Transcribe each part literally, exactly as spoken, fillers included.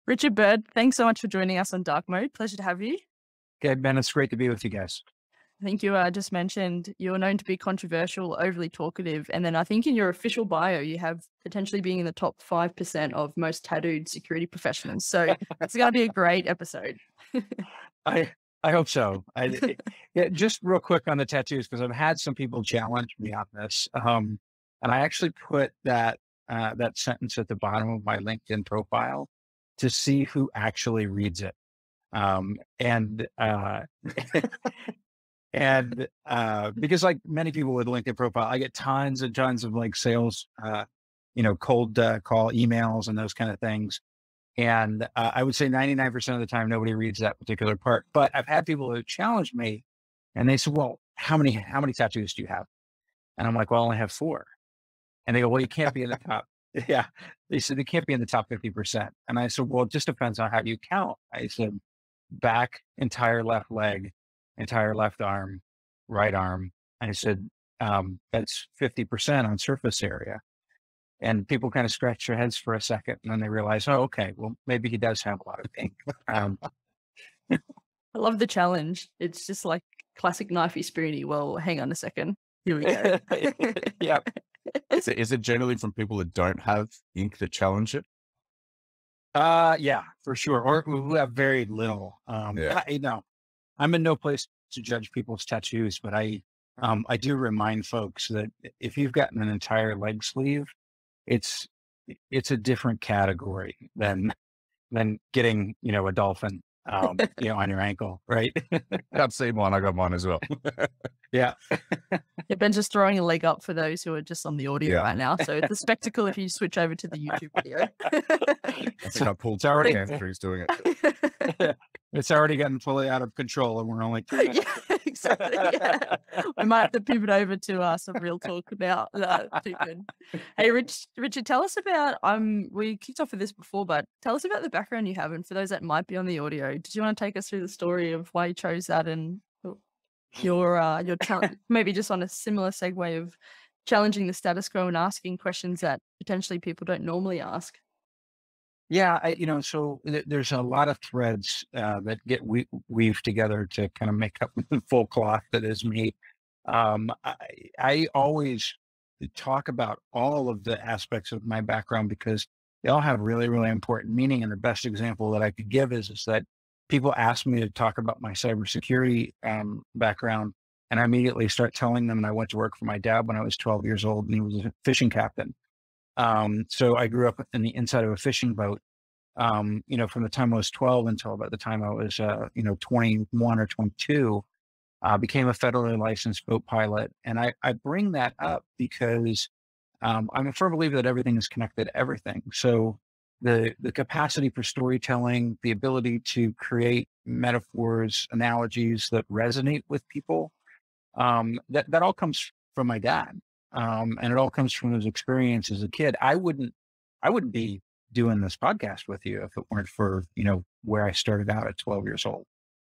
Richard Bird, thanks so much for joining us on Dark Mode. Pleasure to have you. Gabe Ben, it's great to be with you guys. I think you uh, just mentioned you're known to be controversial, overly talkative, and then I think in your official bio you have potentially being in the top five percent of most tattooed security professionals. So it's going to be a great episode. I I hope so. I, it- yeah, just real quick on the tattoos, because I've had some people challenge me on this, um, and I actually put that uh, that sentence at the bottom of my LinkedIn profile to see who actually reads it. Um, and uh, and uh, because like many people with LinkedIn profile, I get tons and tons of like sales, uh, you know, cold uh, call emails and those kind of things. And uh, I would say ninety-nine percent of the time, nobody reads that particular part. But I've had people who challenge me and they said, well, how many, how many tattoos do you have? And I'm like, well, I only have four. And they go, well, you can't be in the top. Yeah. They said, they can't be in the top fifty percent. And I said, well, it just depends on how you count. I said, back, entire left leg, entire left arm, right arm. I said, um, that's fifty percent on surface area. And people kind of scratch their heads for a second and then they realize, oh, okay, well, maybe he does have a lot of ink. Um, I love the challenge. It's just like classic knifey spoony. Well, hang on a second. Here we go. yeah. Is it, is it generally from people that don't have ink that challenge it? Uh, yeah, for sure. Or who have very little. Um, Yeah. I, you know, I'm in no place to judge people's tattoos, but I, um, I do remind folks that if you've gotten an entire leg sleeve, it's, it's a different category than, than getting, you know, a dolphin, um, you know, on your ankle, right? I've seen one. I got mine as well. Yeah. Yeah, Ben's just throwing a leg up for those who are just on the audio Yeah. right now. So it's a spectacle if you switch over to the YouTube video. I think I pulled It's already- hamstrings doing it. It's already gotten fully out of control and we're only two minutes. Yeah, exactly. Yeah. We might have to pivot over to uh, some real talk now. Uh, too good. Hey, Rich, Richard, tell us about. Um, we kicked off with this before, but tell us about the background you have, and for those that might be on the audio, did you want to take us through the story of why you chose that and your uh, your challenge? Maybe just on a similar segue of challenging the status quo and asking questions that potentially people don't normally ask. Yeah, I, you know, so th- there's a lot of threads uh, that get we- weaved together to kind of make up the full cloth that is me. Um, I, I always talk about all of the aspects of my background because they all have really, really important meaning. And the best example that I could give is, is that people ask me to talk about my cybersecurity um, background, and I immediately start telling them that I went to work for my dad when I was twelve years old, and he was a fishing captain. Um, so I grew up in the inside of a fishing boat, um, you know, from the time I was twelve until about the time I was, uh, you know, twenty-one or twenty-two, uh, became a federally licensed boat pilot. And I, I bring that up because um, I'm a firm believer that everything is connected to everything. So the, the capacity for storytelling, the ability to create metaphors, analogies that resonate with people, um, that, that all comes from my dad. Um, and it all comes from his experience as a kid. I wouldn't, I wouldn't be doing this podcast with you if it weren't for, you know, where I started out at twelve years old.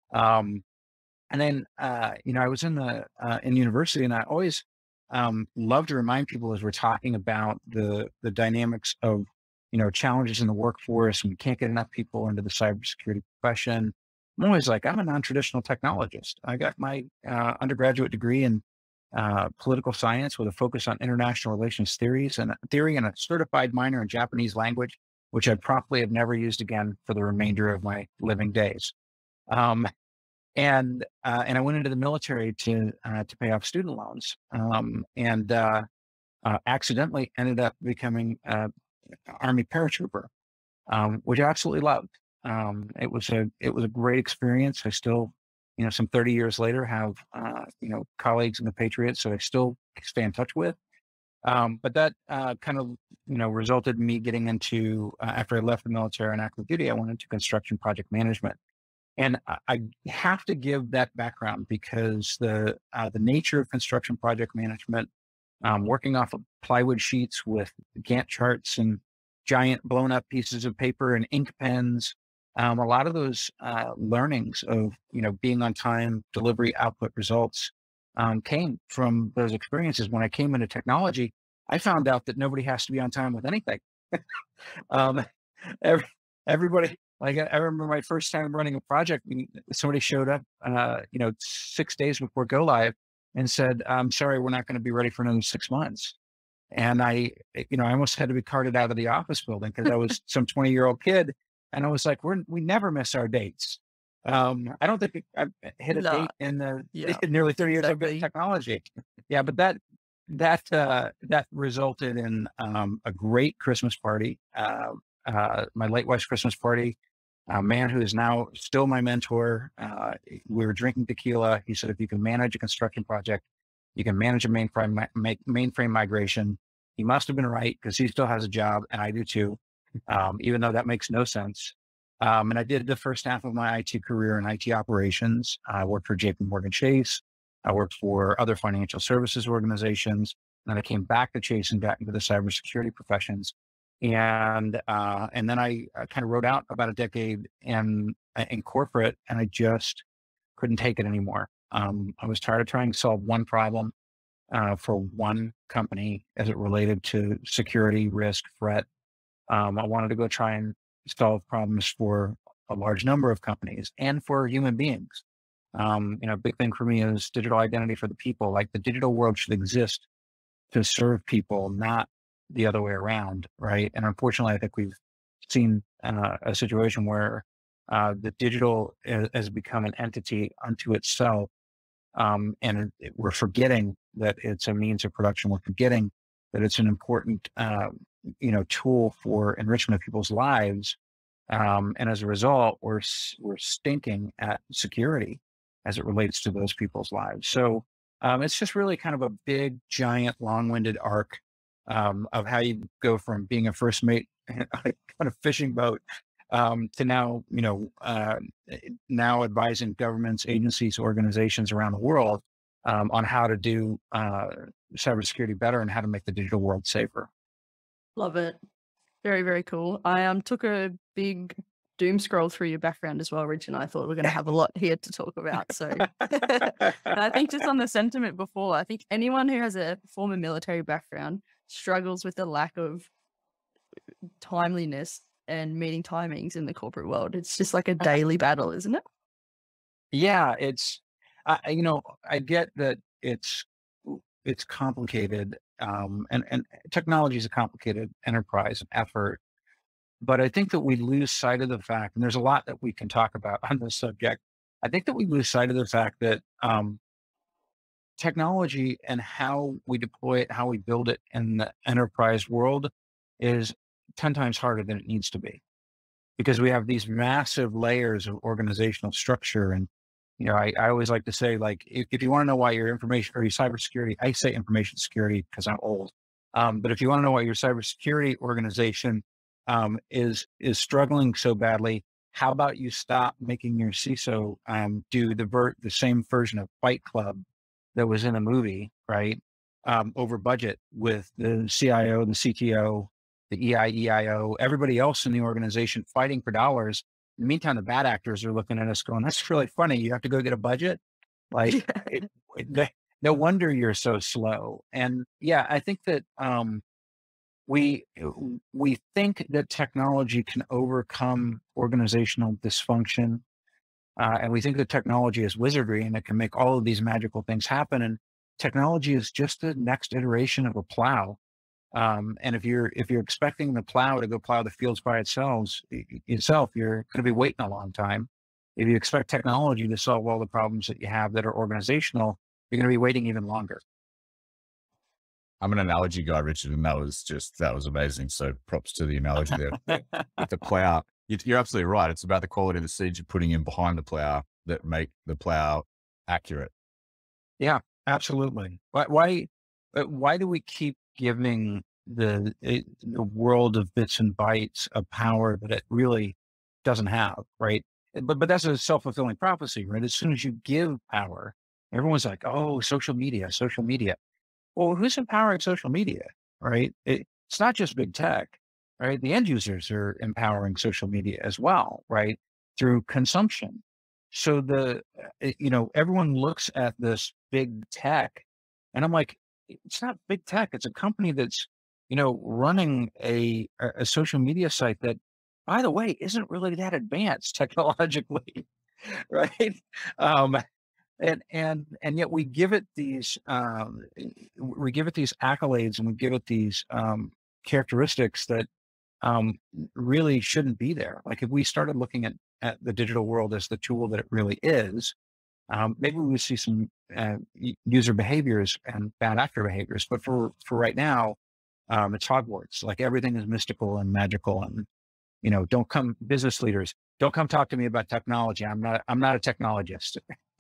Um, and then, uh, you know, I was in the, uh, in university, and I always, um, love to remind people as we're talking about the, the dynamics of, you know, challenges in the workforce, and we can't get enough people into the cybersecurity profession. I'm always like, I'm a non-traditional technologist. I got my, uh, undergraduate degree in uh, political science with a focus on international relations theories and theory and a certified minor in Japanese language, which I probably have never used again for the remainder of my living days. Um, and uh, and I went into the military to uh, to pay off student loans, um, and uh, uh, accidentally ended up becoming an Army paratrooper, um, which I absolutely loved. Um, it was a it was a great experience. I still, you know, some thirty years later, have uh, you know colleagues in the Patriots that I still stay in touch with. Um, but that uh, kind of you know resulted in me getting into uh, after I left the military and active duty, I went into construction project management. And I I have to give that background because the uh, the nature of construction project management, um, working off of plywood sheets with Gantt charts and giant blown up pieces of paper and ink pens, um, a lot of those uh, learnings of you know being on time, delivery, output, results um, came from those experiences. When I came into technology, I found out that nobody has to be on time with anything. um, every, everybody, like I I remember my first time running a project, we- somebody showed up, uh, you know, six days before go live and said, I'm sorry, we're not going to be ready for another six months. And I, eh, you know, I almost had to be carted out of the office building because I was some twenty year old kid. And I was like, we're, we never miss our dates. Um, I don't think I've hit a No, date in the yeah, in nearly thirty years I've been in exactly. technology. Yeah, but that, that, uh, that resulted in, um, a great Christmas party. Uh, uh, my late wife's Christmas party, a man who is now still my mentor. Uh, we were drinking tequila. He said, if you can manage a construction project, you can manage a mainframe, mi- make mainframe migration. He must have been right because he still has a job and I do too, um, even though that makes no sense. Um, and I did the first half of my I T career in I T operations. I worked for J P Morgan Chase. I worked for other financial services organizations. Then I came back to Chase and got into the cybersecurity professions. And uh, and then I, I kind of wrote out about a decade in in corporate, and I just couldn't take it anymore. Um, I was tired of trying to solve one problem uh, for one company as it related to security, risk, threat. Um, I wanted to go try and solve problems for a large number of companies and for human beings. Um, you know, big thing for me is digital identity for the people. Like the digital world should exist to serve people, not the other way around, right? And unfortunately, I think we've seen uh, a situation where uh, the digital has, has become an entity unto itself, um, and it, we're forgetting that it's a means of production. We're forgetting that it's an important, uh, you know, tool for enrichment of people's lives. Um, and as a result, we're s- we're stinking at security as it relates to those people's lives. So um, it's just really kind of a big, giant, long-winded arc um, of how you go from being a first mate on a fishing boat um, to now, you know, uh, now advising governments, agencies, organizations around the world um, on how to do uh, cybersecurity better and how to make the digital world safer. Love it. Very, very cool. I um took a big doom scroll through your background as well, Rich, and I thought we're going to have a lot here to talk about. So, and I think just on the sentiment before, I think anyone who has a former military background struggles with the lack of timeliness and meeting timings in the corporate world. It's just like a daily battle, isn't it? Yeah, it's I, I- you know, I get that it's it's complicated, um, and and technology is a complicated enterprise and effort. But I think that we lose sight of the fact, and there's a lot that we can talk about on this subject. I think that we lose sight of the fact that um, technology and how we deploy it, how we build it in the enterprise world, is ten times harder than it needs to be because we have these massive layers of organizational structure. And, you know, I, I always like to say, like, if, if you want to know why your information or your cybersecurity, I say information security because I'm old. Um, but if you want to know why your cybersecurity organization um, is is struggling so badly, how about you stop making your C I S O um, do the ver- the same version of Fight Club that was in the movie, right? Um, over budget with the C I O, the C T O, the E I E I O, everybody else in the organization fighting for dollars. In the meantime, the bad actors are looking at us going, that's really funny. You have to go get a budget. Like, it, it, they- no wonder you're so slow. And yeah, I think that um, we we think that technology can overcome organizational dysfunction, uh, and we think that technology is wizardry and it can make all of these magical things happen. And technology is just the next iteration of a plow. Um, and if you're if you're expecting the plow to go plow the fields by itself, itself, you're going to be waiting a long time. If you expect technology to solve all the problems that you have that are organizational, you're going to be waiting even longer. I'm an analogy guy, Richard, and that was just, that was amazing. So props to the analogy there. With the plow, you- you're absolutely right. It's about the quality of the seeds you're putting in behind the plow that make the plow accurate. Yeah, absolutely. Why why uh, why do we keep giving the it, the world of bits and bytes a power that it really doesn't have, right? But but that's a self-fulfilling prophecy, right? As soon as you give power, everyone's like, "Oh, social media, social media." Well, who's empowering social media, right? It, it's not just big tech, right? The end users are empowering social media as well, right? Through consumption. So the, uh, you know, everyone looks at this big tech and I'm like, it's not big tech. It's a company that's, you know, running a, a a social media site that by the way, isn't really that advanced technologically, right? Um, and and and yet we give it these um, we give it these accolades and we give it these um, characteristics that um, really shouldn't be there. Like if we started looking at at the digital world as the tool that it really is, um, maybe we would see some uh, u- user behaviors and bad actor behaviors. But for for right now, um, it's Hogwarts. Like everything is mystical and magical, and you know, don't come business leaders. Don't come talk to me about technology. I'm not. I'm not a technologist.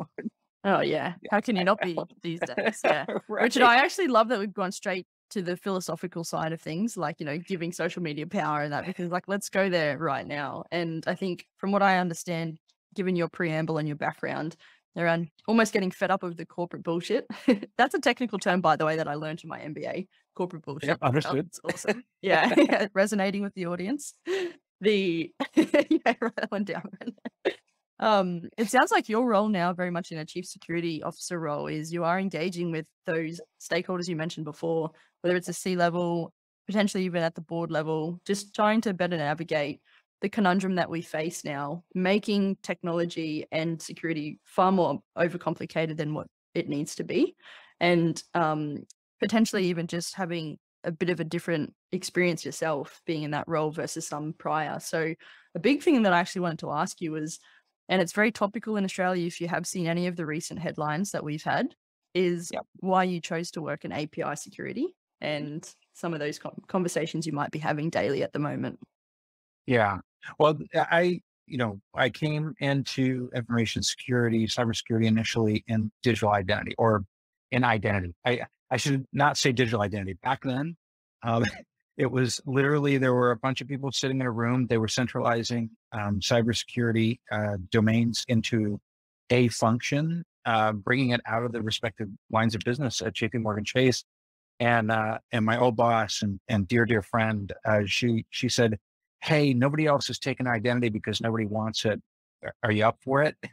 Oh yeah. How can you not be these days? Yeah. Richard, Right. I actually love that we've gone straight to the philosophical side of things, like, you know, giving social media power and that, because like, let's go there right now. And I think from what I understand, given your preamble and your background around almost getting fed up of the corporate bullshit. That's a technical term, by the way, that I learned in my M B A, corporate bullshit. Yep. Oh, Understood. it's awesome. Yeah. Yeah, resonating with the audience. The, yeah, write that one down. Um, it sounds like your role now, very much in a chief security officer role, is you are engaging with those stakeholders you mentioned before, whether it's a C level, potentially even at the board level, just trying to better navigate the conundrum that we face now, making technology and security far more overcomplicated than what it needs to be. And um, potentially even just having a bit of a different experience yourself being in that role versus some prior. So a big thing that I actually wanted to ask you was, and it's very topical in Australia if you have seen any of the recent headlines that we've had, is Yep. why you chose to work in A P I security and some of those con- conversations you might be having daily at the moment. Yeah. Well, I, you know, I came into information security, cybersecurity initially in digital identity or in identity. I, I should not say digital identity. Back then, um, it was literally there were a bunch of people sitting in a room. They were centralizing um, cybersecurity uh, domains into a function, uh, bringing it out of the respective lines of business at J P Morgan Chase. And uh, and my old boss and and dear dear friend, uh, she she said, "Hey, nobody else is taking identity because nobody wants it. Are are you up for it?"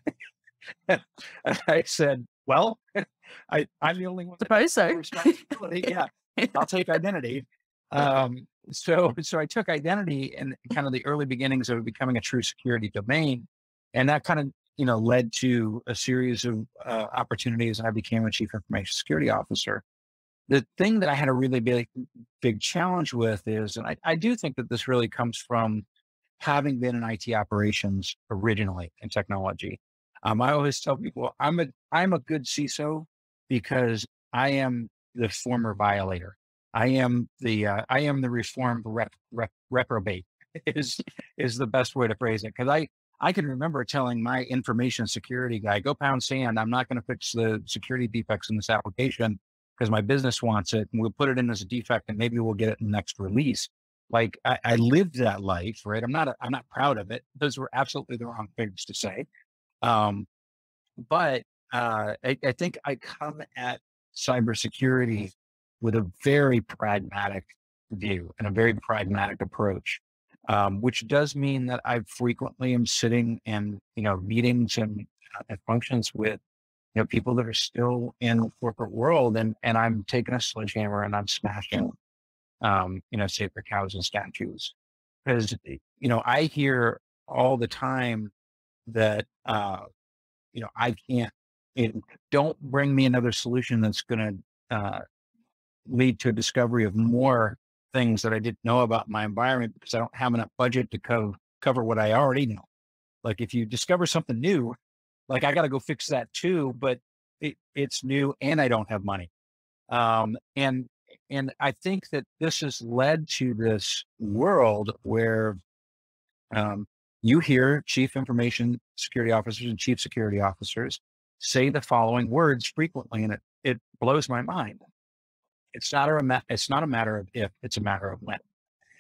And I said, "Well, I I'm the only one that Suppose has the so. responsibility. Yeah, I'll take identity." Um, so so I took identity in kind of the early beginnings of becoming a true security domain, and that kind of you know led to a series of uh, opportunities, and I became a chief information security officer. The thing that I had a really big, big challenge with is, and I, I do think that this really comes from having been in I T operations originally in technology. Um, I always tell people I'm a I'm a good C I S O because I am the former violator. I am the uh, I am the reformed rep, rep, reprobate is is the best way to phrase it, because I I can remember telling my information security guy, go pound sand. I'm not going to fix the security defects in this application because my business wants it, and we'll put it in as a defect, and maybe we'll get it in the next release. Like I, I lived that life, right? I'm not, a, I'm not proud of it. Those were absolutely the wrong things to say. Um, but uh, I, I think I come at cybersecurity with a very pragmatic view and a very pragmatic approach, um, which does mean that I frequently am sitting in, you know, meetings and, uh, and functions with, you know, people that are still in the corporate world, and and I'm taking a sledgehammer and I'm smashing um, you know, sacred cows and statues. Because, you know, I hear all the time that, uh, you know, I can't, it, don't bring me another solution that's going to uh, lead to a discovery of more things that I didn't know about my environment because I don't have enough budget to co- cover what I already know. Like if you discover something new, like I got to go fix that too, but it, it's new and I don't have money. Um, and and I think that this has led to this world where um, you hear chief information security officers and chief security officers say the following words frequently, and it it blows my mind. It's not a ma- it's not a matter of if, it's a matter of when.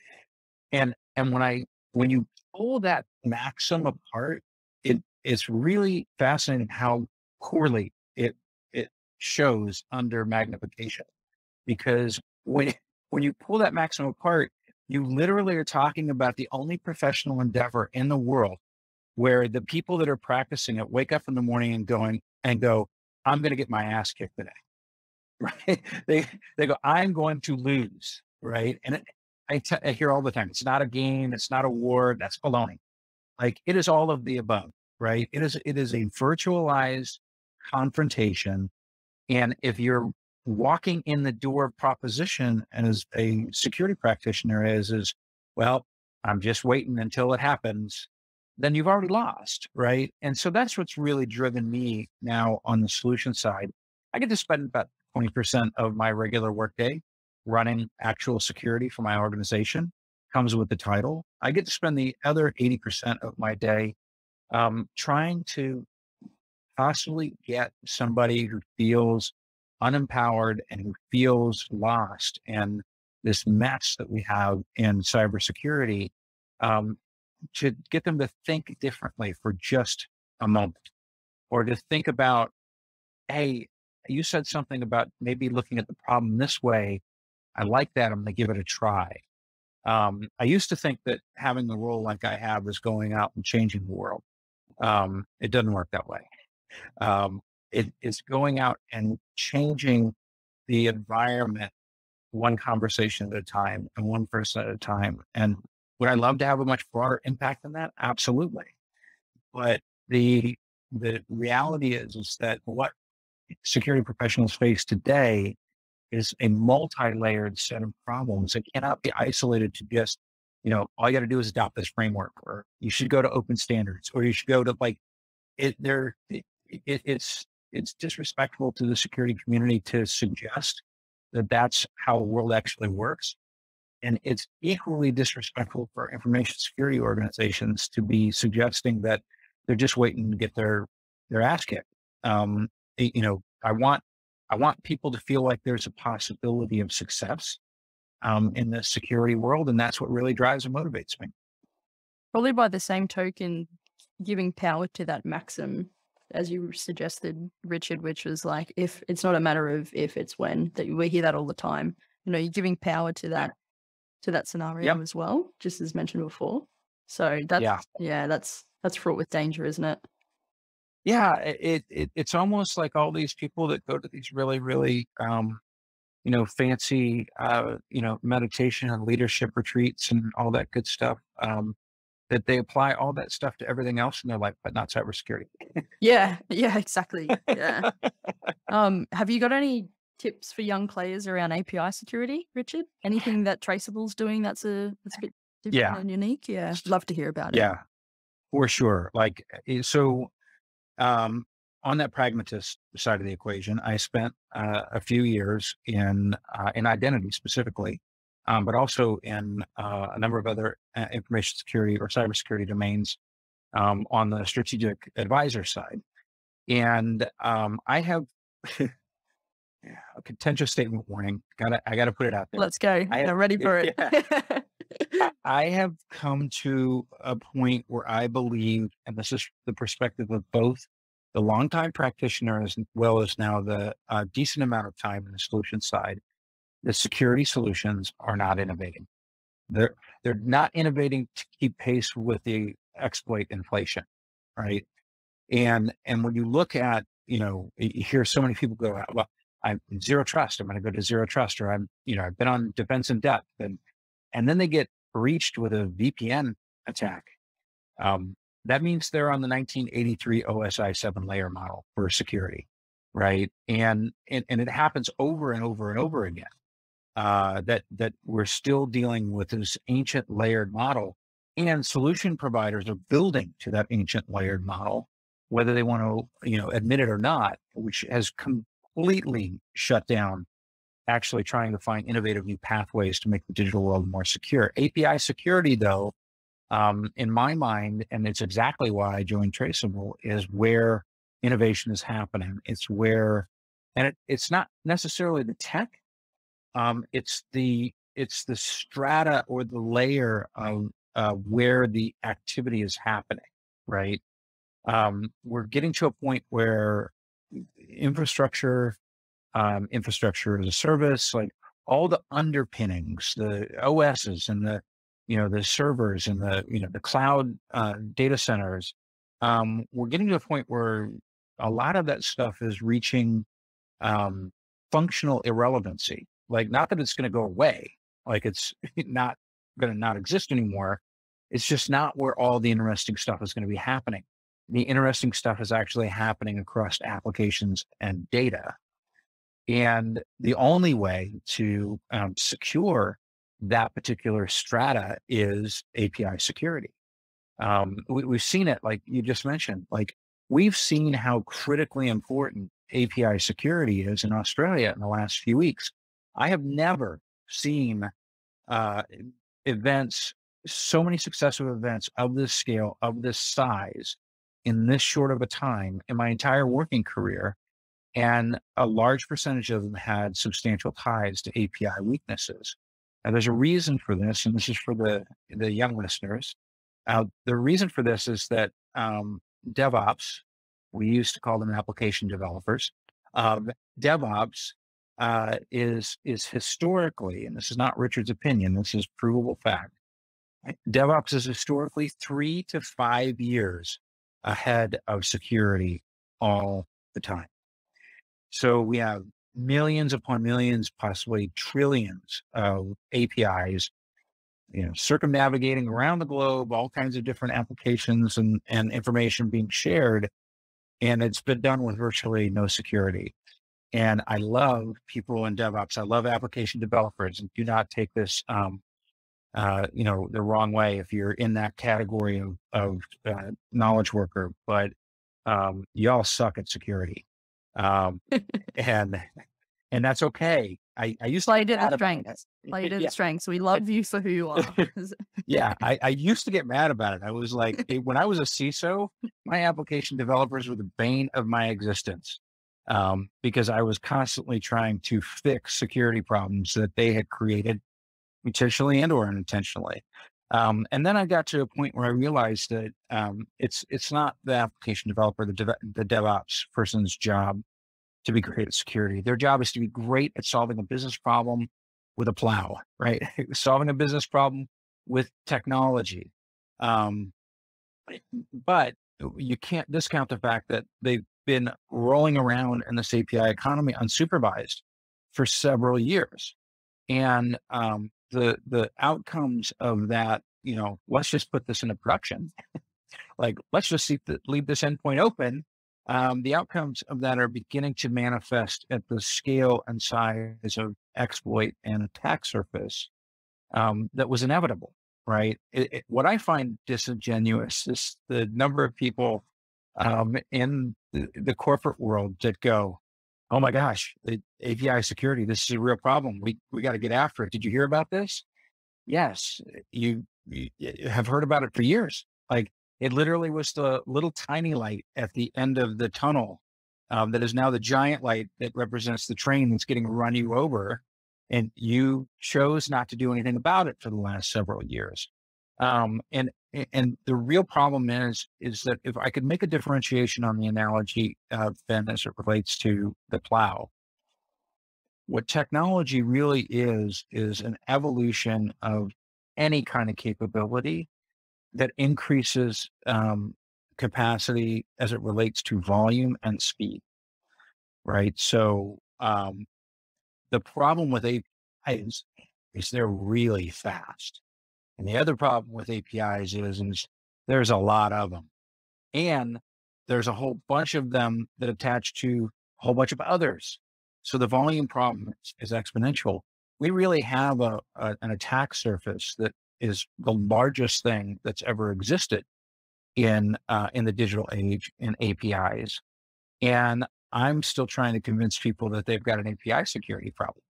And and when I when you pull that maxim apart, it it's really fascinating how poorly it it shows under magnification, because when when you pull that maxim apart, you literally are talking about the only professional endeavor in the world where the people that are practicing it wake up in the morning and going and go, I'm going to get my ass kicked today. Right? They they go, I'm going to lose. Right. And it, I, t- I hear all the time, it's not a game, it's not a war, that's baloney. Like it is all of the above, right? It is, it is a virtualized confrontation. And if you're walking in the door proposition as a security practitioner is, is, well, I'm just waiting until it happens, then you've already lost, right? And so that's what's really driven me now on the solution side. I get to spend about twenty percent of my regular workday running actual security for my organization, comes with the title. I get to spend the other eighty percent of my day um, trying to possibly get somebody who feels unempowered and who feels lost and this mess that we have in cybersecurity, um, to get them to think differently for just a moment, or to think about, hey, you said something about maybe looking at the problem this way. I like that. I'm going to give it a try. Um, I used to think that having the role like I have is going out and changing the world. Um, it doesn't work that way. Um, it is going out and changing the environment one conversation at a time and one person at a time. And would I love to have a much broader impact than that? Absolutely. But the the reality is, is that what security professionals face today is a multi-layered set of problems. It cannot be isolated to just, you know, all you got to do is adopt this framework, or you should go to open standards, or you should go to like it there. It, it, it's, it's disrespectful to the security community to suggest that that's how the world actually works. And it's equally disrespectful for information security organizations to be suggesting that they're just waiting to get their, their ass kicked. Um, you know, I want, I want people to feel like there's a possibility of success um, in the security world. And that's what really drives and motivates me. Probably by the same token, giving power to that maxim, as you suggested, Richard, which was like, if it's not a matter of if, it's when, that we hear that all the time. You know, you're giving power to that, to that scenario Yep. as well, just as mentioned before. So that's, yeah, yeah that's, that's fraught with danger, isn't it? Yeah. It, it, it's almost like all these people that go to these really, really, um, you know, fancy, uh, you know, meditation and leadership retreats and all that good stuff. Um, that they apply all that stuff to everything else in their life, but not cybersecurity. Yeah, yeah, exactly. Yeah. um, have you got any tips for young players around A P I security, Richard? Anything that Traceable's doing that's a that's a bit different Yeah. and unique? Yeah, love to hear about it. Yeah, for sure. Like, so um, on that pragmatist side of the equation, I spent uh, a few years in uh, in identity specifically, um, but also in uh, a number of other uh, information security or cybersecurity domains um, on the strategic advisor side. And um, I have a contentious statement warning. Gotta, I got to put it out there. Let's go. I have, I'm ready for it. Yeah. I have come to a point where I believe, and this is the perspective of both the longtime practitioners as well as now the uh, decent amount of time in the solution side, the security solutions are not innovating. They're they're not innovating to keep pace with the exploit inflation, right? And and when you look at, you know, you hear so many people go, well, I'm zero trust. I'm going to go to zero trust, or I'm, you know, I've been on defense in depth, and and then they get breached with a V P N attack. Um, that means they're on the nineteen eighty-three O S I seven layer model for security, right? And and and it happens over and over and over again. Uh, that that we're still dealing with this ancient layered model, and solution providers are building to that ancient layered model, whether they want to, you know, admit it or not, which has completely shut down actually trying to find innovative new pathways to make the digital world more secure. A P I security, though, um, in my mind, and it's exactly why I joined Traceable, is where innovation is happening. It's where, and it, it's not necessarily the tech. Um, it's the it's the strata or the layer of uh, where the activity is happening, right? Um, we're getting to a point where infrastructure, um, infrastructure as a service, like all the underpinnings, the O Ss and the, you know, the servers and the, you know, the cloud uh, data centers, um, we're getting to a point where a lot of that stuff is reaching um, functional irrelevancy. Like, not that it's going to go away, like it's not going to not exist anymore. It's just not where all the interesting stuff is going to be happening. The interesting stuff is actually happening across applications and data. And the only way to um, secure that particular strata is A P I security. Um, we, we've seen it, like you just mentioned, like we've seen how critically important A P I security is in Australia in the last few weeks. I have never seen uh, events, so many successive events of this scale, of this size, in this short of a time in my entire working career. And a large percentage of them had substantial ties to A P I weaknesses. Now, there's a reason for this, and this is for the, the young listeners. Uh, the reason for this is that um, DevOps, we used to call them application developers, um, DevOps uh, is, is historically, and this is not Richard's opinion, this is provable fact, DevOps is historically three to five years ahead of security all the time. So we have millions upon millions, possibly trillions of A P Is, you know, circumnavigating around the globe, all kinds of different applications and, and information being shared. And it's been done with virtually no security. And I love people in DevOps. I love application developers, and do not take this, um, uh, you know, the wrong way if you're in that category of, of uh, knowledge worker, but um, y'all suck at security. Um, and, and that's okay. I, I used Play to to the strengths. Play to Yeah. the strengths. We love you for who you are. Yeah, I, I used to get mad about it. I was like, it- when I was a C I S O, my application developers were the bane of my existence, um, because I was constantly trying to fix security problems that they had created, intentionally and or unintentionally. Um, and then I got to a point where I realized that um, it's it's not the application developer, the dev- the DevOps person's job to be great at security. Their job is to be great at solving a business problem with a plow, right? Solving a business problem with technology. Um, but you can't discount the fact that they've been rolling around in this A P I economy unsupervised for several years. And um, the the outcomes of that, you know, let's just put this into production. Like, let's just leave, the, leave this endpoint open. Um, the outcomes of that are beginning to manifest at the scale and size of exploit and attack surface um, that was inevitable, right? It, it, what I find disingenuous is the number of people um, in the, the corporate world that go, "Oh my gosh, the A P I security, this is a real problem. We we got to get after it. Did you hear about this?" Yes, you, you have heard about it for years. Like, it literally was the little tiny light at the end of the tunnel um, that is now the giant light that represents the train that's getting run you over. And you chose not to do anything about it for the last several years. Um, and and the real problem is is that if I could make a differentiation on the analogy, uh, Ben, as it relates to the plow, what technology really is, is an evolution of any kind of capability that increases um, capacity as it relates to volume and speed, right? So um, the problem with A P Is is they're really fast. And the other problem with A P Is is, is there's a lot of them. And there's a whole bunch of them that attach to a whole bunch of others. So the volume problem is, is exponential. We really have a, a an attack surface that is the largest thing that's ever existed in uh, in the digital age in A P Is. And I'm still trying to convince people that they've got an A P I security problem,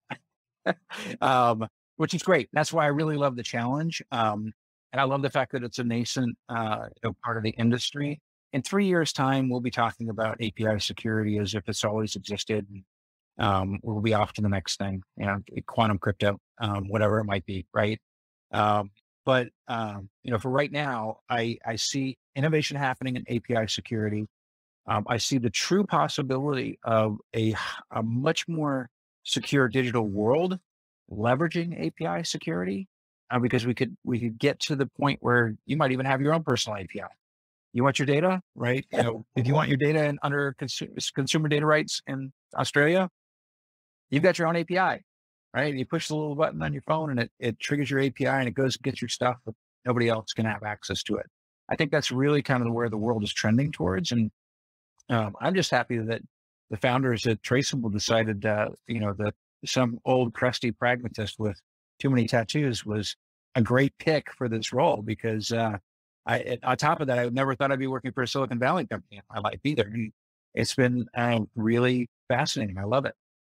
um, which is great. That's why I really love the challenge. Um, and I love the fact that it's a nascent uh, part of the industry. In three years' time, we'll be talking about A P I security as if it's always existed. Um, we'll be off to the next thing, you know, quantum crypto, um, whatever it might be, right? Um, but um, you know, for right now, I I see innovation happening in A P I security. Um, I see the true possibility of a a much more secure digital world leveraging A P I security, uh, because we could we could get to the point where you might even have your own personal A P I. You want your data, right? You know, if you want your data in, under consumer, consumer data rights in Australia, you've got your own A P I. right? You push the little button on your phone and it, it triggers your A P I and it goes and gets your stuff, but nobody else can have access to it. I think that's really kind of where the world is trending towards. And um, I'm just happy that the founders at Traceable decided, uh, you know, that some old crusty pragmatist with too many tattoos was a great pick for this role, because uh, I, on top of that, I never thought I'd be working for a Silicon Valley company in my life either. And it's been uh, really fascinating. I love it.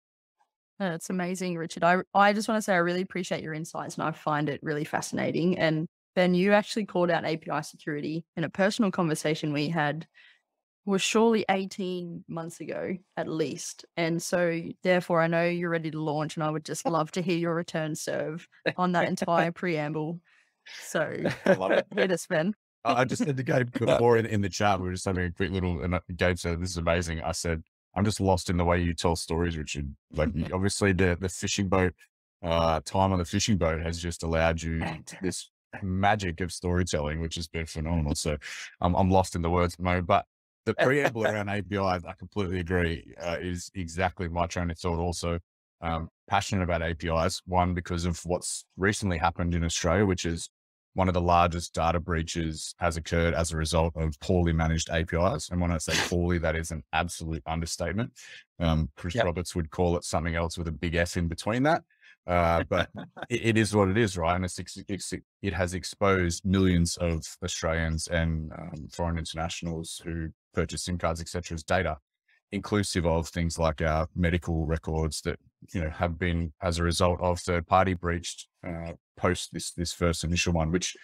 That's amazing, Richard. I I just want to say I really appreciate your insights and I find it really fascinating. And Ben, you actually called out A P I security in a personal conversation we had was surely eighteen months ago at least. And so therefore I know you're ready to launch and I would just love to hear your return serve on that entire preamble. So I love it. hit us, Ben. I I just said to Gabe before in, in the chat, we were just having a quick little, and Gabe said, "This is amazing." I said, "I'm just lost in the way you tell stories, Richard. Like you- obviously the, the fishing boat, uh, time on the fishing boat has just allowed you this magic of storytelling, which has been phenomenal." So I'm, I'm lost in the words at the moment, but the preamble around A P Is, I completely agree, uh, is exactly my train of thought also. Um, passionate about A P Is, one, because of what's recently happened in Australia, which is one of the largest data breaches has occurred as a result of poorly managed A P Is. And when I say poorly, that is an absolute understatement. Um, Chris Yep. Roberts would call it something else with a big S in between that. Uh, but it, it is what it is, right? And it's, it's, it has exposed millions of Australians and um, foreign internationals who purchase SIM cards, et cetera, as data, inclusive of things like our medical records that, you know, have been as a result of third party breached uh, post this, this first initial one, which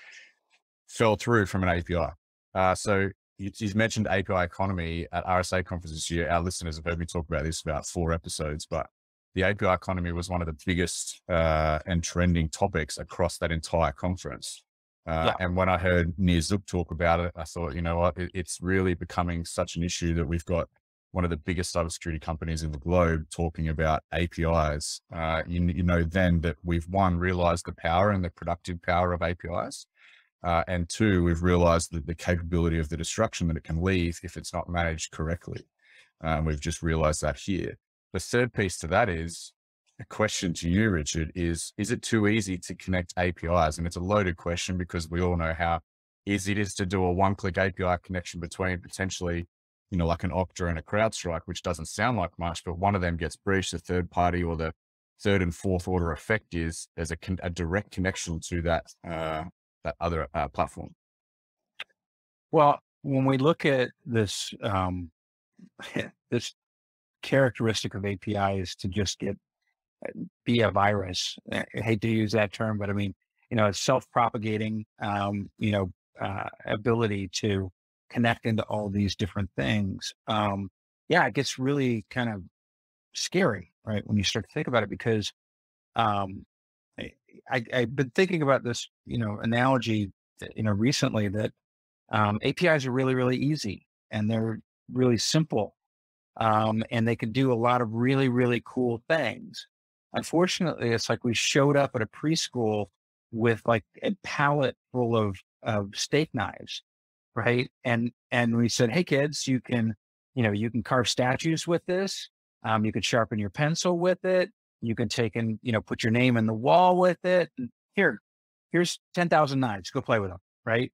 fell through from an A P I. Uh, so you, you mentioned A P I economy at R S A conference this year. Our listeners have heard me talk about this about four episodes, but the A P I economy was one of the biggest uh, and trending topics across that entire conference. Uh, Yeah. And when I heard Nir Zuk talk about it, I thought, you know what, it, it's really becoming such an issue that we've got one of the biggest cybersecurity companies in the globe talking about A P Is. Uh, you, you know, then that we've, one, realized the power and the productive power of A P Is. Uh, and two, we've realized that the capability of the destruction that it can leave if it's not managed correctly. Um, we've just realized that here. The third piece to that is a question to you, Richard, is, is it too easy to connect A P Is? And it's a loaded question because we all know how easy it is to do a one-click A P I connection between potentially, you know, like an Okta and a CrowdStrike, which doesn't sound like much, but one of them gets breached, the third party or the third and fourth order effect is there's a, con- a direct connection to that, uh, that other uh, platform. Well, when we look at this, um, this characteristic of A P I is to just get be a virus. I hate to use that term, but I mean, you know, it's self-propagating, um, you know, uh, ability to connect into all these different things. Um, yeah, it gets really kind of scary, right? When you start to think about it, because um, I, I, I've been thinking about this, you know, analogy, you know, recently that um, A P Is are really, really easy and they're really simple. Um, and they can do a lot of really, really cool things. Unfortunately, it's like we showed up at a preschool with like a pallet full of, of steak knives, right? And and we said, hey kids, you can, you know, you can carve statues with this. Um, you can sharpen your pencil with it. You can take and, you know, put your name in the wall with it. And here, here's ten thousand knives. Go play with them, right?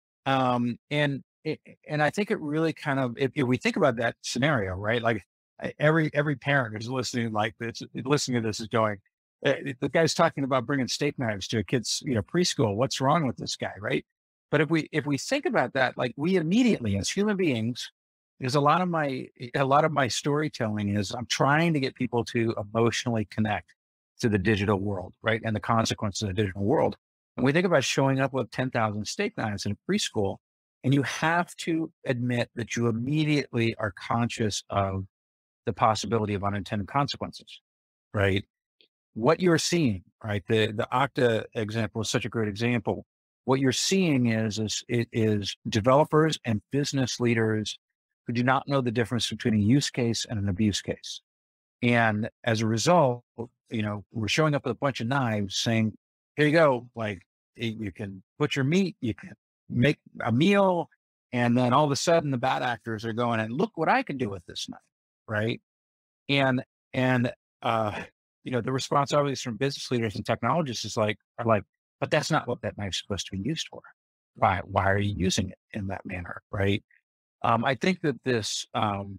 Um, and it, and I think it really kind of, if, if we think about that scenario, right? Like uh, every every parent who's listening, like this, listening to this is going, uh, the guy's talking about bringing steak knives to a kid's, you know, preschool. What's wrong with this guy, right? But if we if we think about that, like we immediately as human beings, because a lot of my a lot of my storytelling is I'm trying to get people to emotionally connect to the digital world, right, and the consequences of the digital world. And we think about showing up with ten thousand steak knives in a preschool, and you have to admit that you immediately are conscious of the possibility of unintended consequences, right? What you're seeing, right? The the Okta example is such a great example. What you're seeing is is it is developers and business leaders who do not know the difference between a use case and an abuse case. And as a result, you know, we're showing up with a bunch of knives saying, here you go, like you can put your meat, you can make a meal. And then all of a sudden the bad actors are going, and look what I can do with this knife. Right. And, and, uh, you know, the response always from business leaders and technologists is like, are like, but that's not what that knife's supposed to be used for. Why, why are you using it in that manner? Right. Um, I think that this um,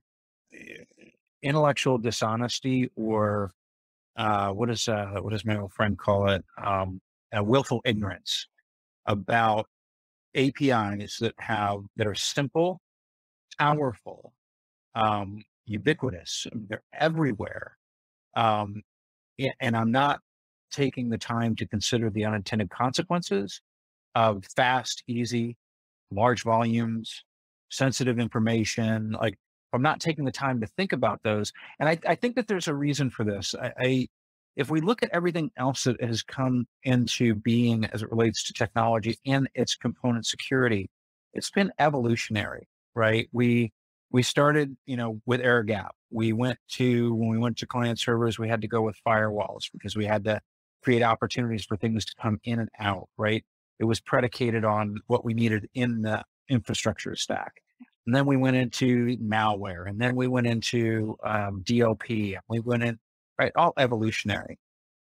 intellectual dishonesty, or uh, what is uh, what does my old friend call it? Um, a willful ignorance about A P Is that have that are simple, powerful, um, ubiquitous. I mean, they're everywhere. Um, a- and I'm not taking the time to consider the unintended consequences of fast, easy, large volumes, sensitive information. Like, I'm not taking the time to think about those. And I, I think that there's a reason for this. I, I, if we look at everything else that has come into being as it relates to technology and its component security, it's been evolutionary, right? We, we started, you know, with air gap. We went to, when we went to client servers, we had to go with firewalls because we had to create opportunities for things to come in and out, right? It was predicated on what we needed in the infrastructure stack. And then we went into malware, and then we went into um, D L P. We went in, right, all evolutionary.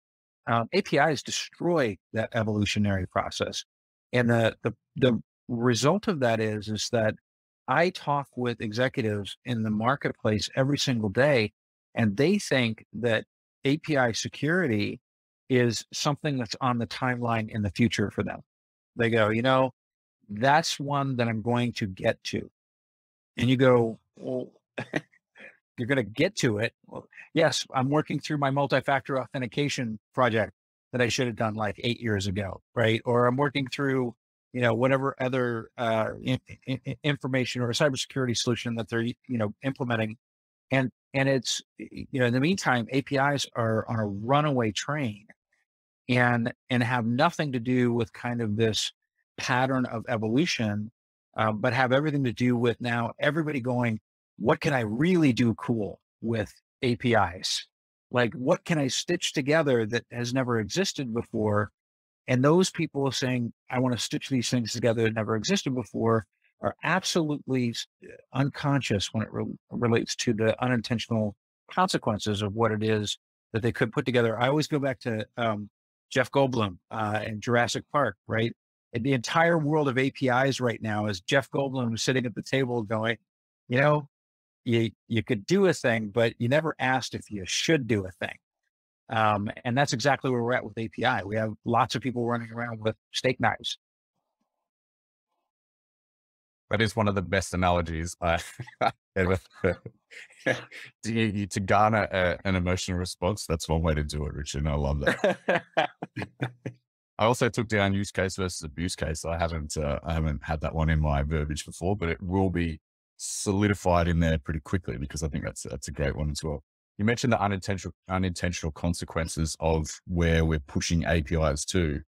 Um, A P Is destroy that evolutionary process. And the, the, the result of that is, is that I talk with executives in the marketplace every single day, and they think that A P I security is something that's on the timeline in the future for them. They go, you know, that's one that I'm going to get to. And you go, well, you're going to get to it. Well, yes, I'm working through my multi-factor authentication project that I should have done like eight years ago, right? Or I'm working through, you know, whatever other uh, in, in, information or a cybersecurity solution that they're, you know, implementing. And, and it's, you know, in the meantime, A P Is are on a runaway train and, and have nothing to do with kind of this pattern of evolution, uh, but have everything to do with now everybody going, what can I really do cool with A P Is? Like, what can I stitch together that has never existed before? And those people are saying, I want to stitch these things together that never existed before, are absolutely unconscious when it re- relates to the unintentional consequences of what it is that they could put together. I always go back to um, Jeff Goldblum uh, in Jurassic Park, right? And the entire world of A P Is right now is Jeff Goldblum sitting at the table going, you know, you, you could do a thing, but you never asked if you should do a thing. Um, and that's exactly where we're at with A P I. We have lots of people running around with steak knives. That is one of the best analogies I ever heard. to, you, to garner a, an emotional response, that's one way to do it, Richard. And I love that. I also took down use case versus abuse case. I haven't, uh, I haven't had that one in my verbiage before, but it will be solidified in there pretty quickly because I think that's that's a great one as well. You mentioned the unintentional unintentional consequences of where we're pushing A P Is to.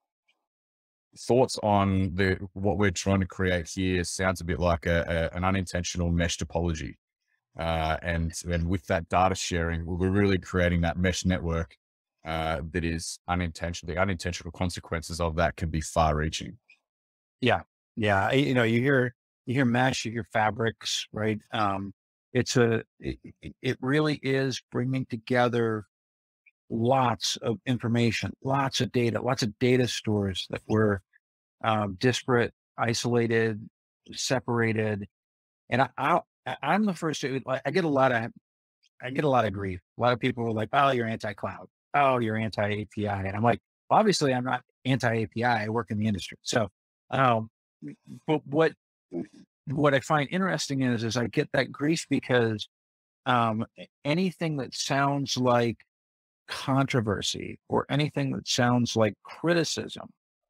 Thoughts on the what we're trying to create here sounds a bit like a, a, an unintentional mesh topology. Uh, and, and with that data sharing, we're really creating that mesh network uh, that is unintentional. The unintentional consequences of that can be far reaching. Yeah. Yeah. I- You know, you hear, you hear mesh, you hear fabrics, right? Um, it's a, it, it it really is bringing together lots of information, lots of data, lots of data stores that were um, disparate, isolated, separated. And I, I, I'm the first to, like, I get a lot of, I get a lot of grief. A lot of people are like, oh, you're anti-cloud. Oh, you're anti-A P I. And I'm like, well, obviously I'm not anti-A P I. I I work in the industry. So, um, but what, what I find interesting is, is I get that grief because um, anything that sounds like controversy or anything that sounds like criticism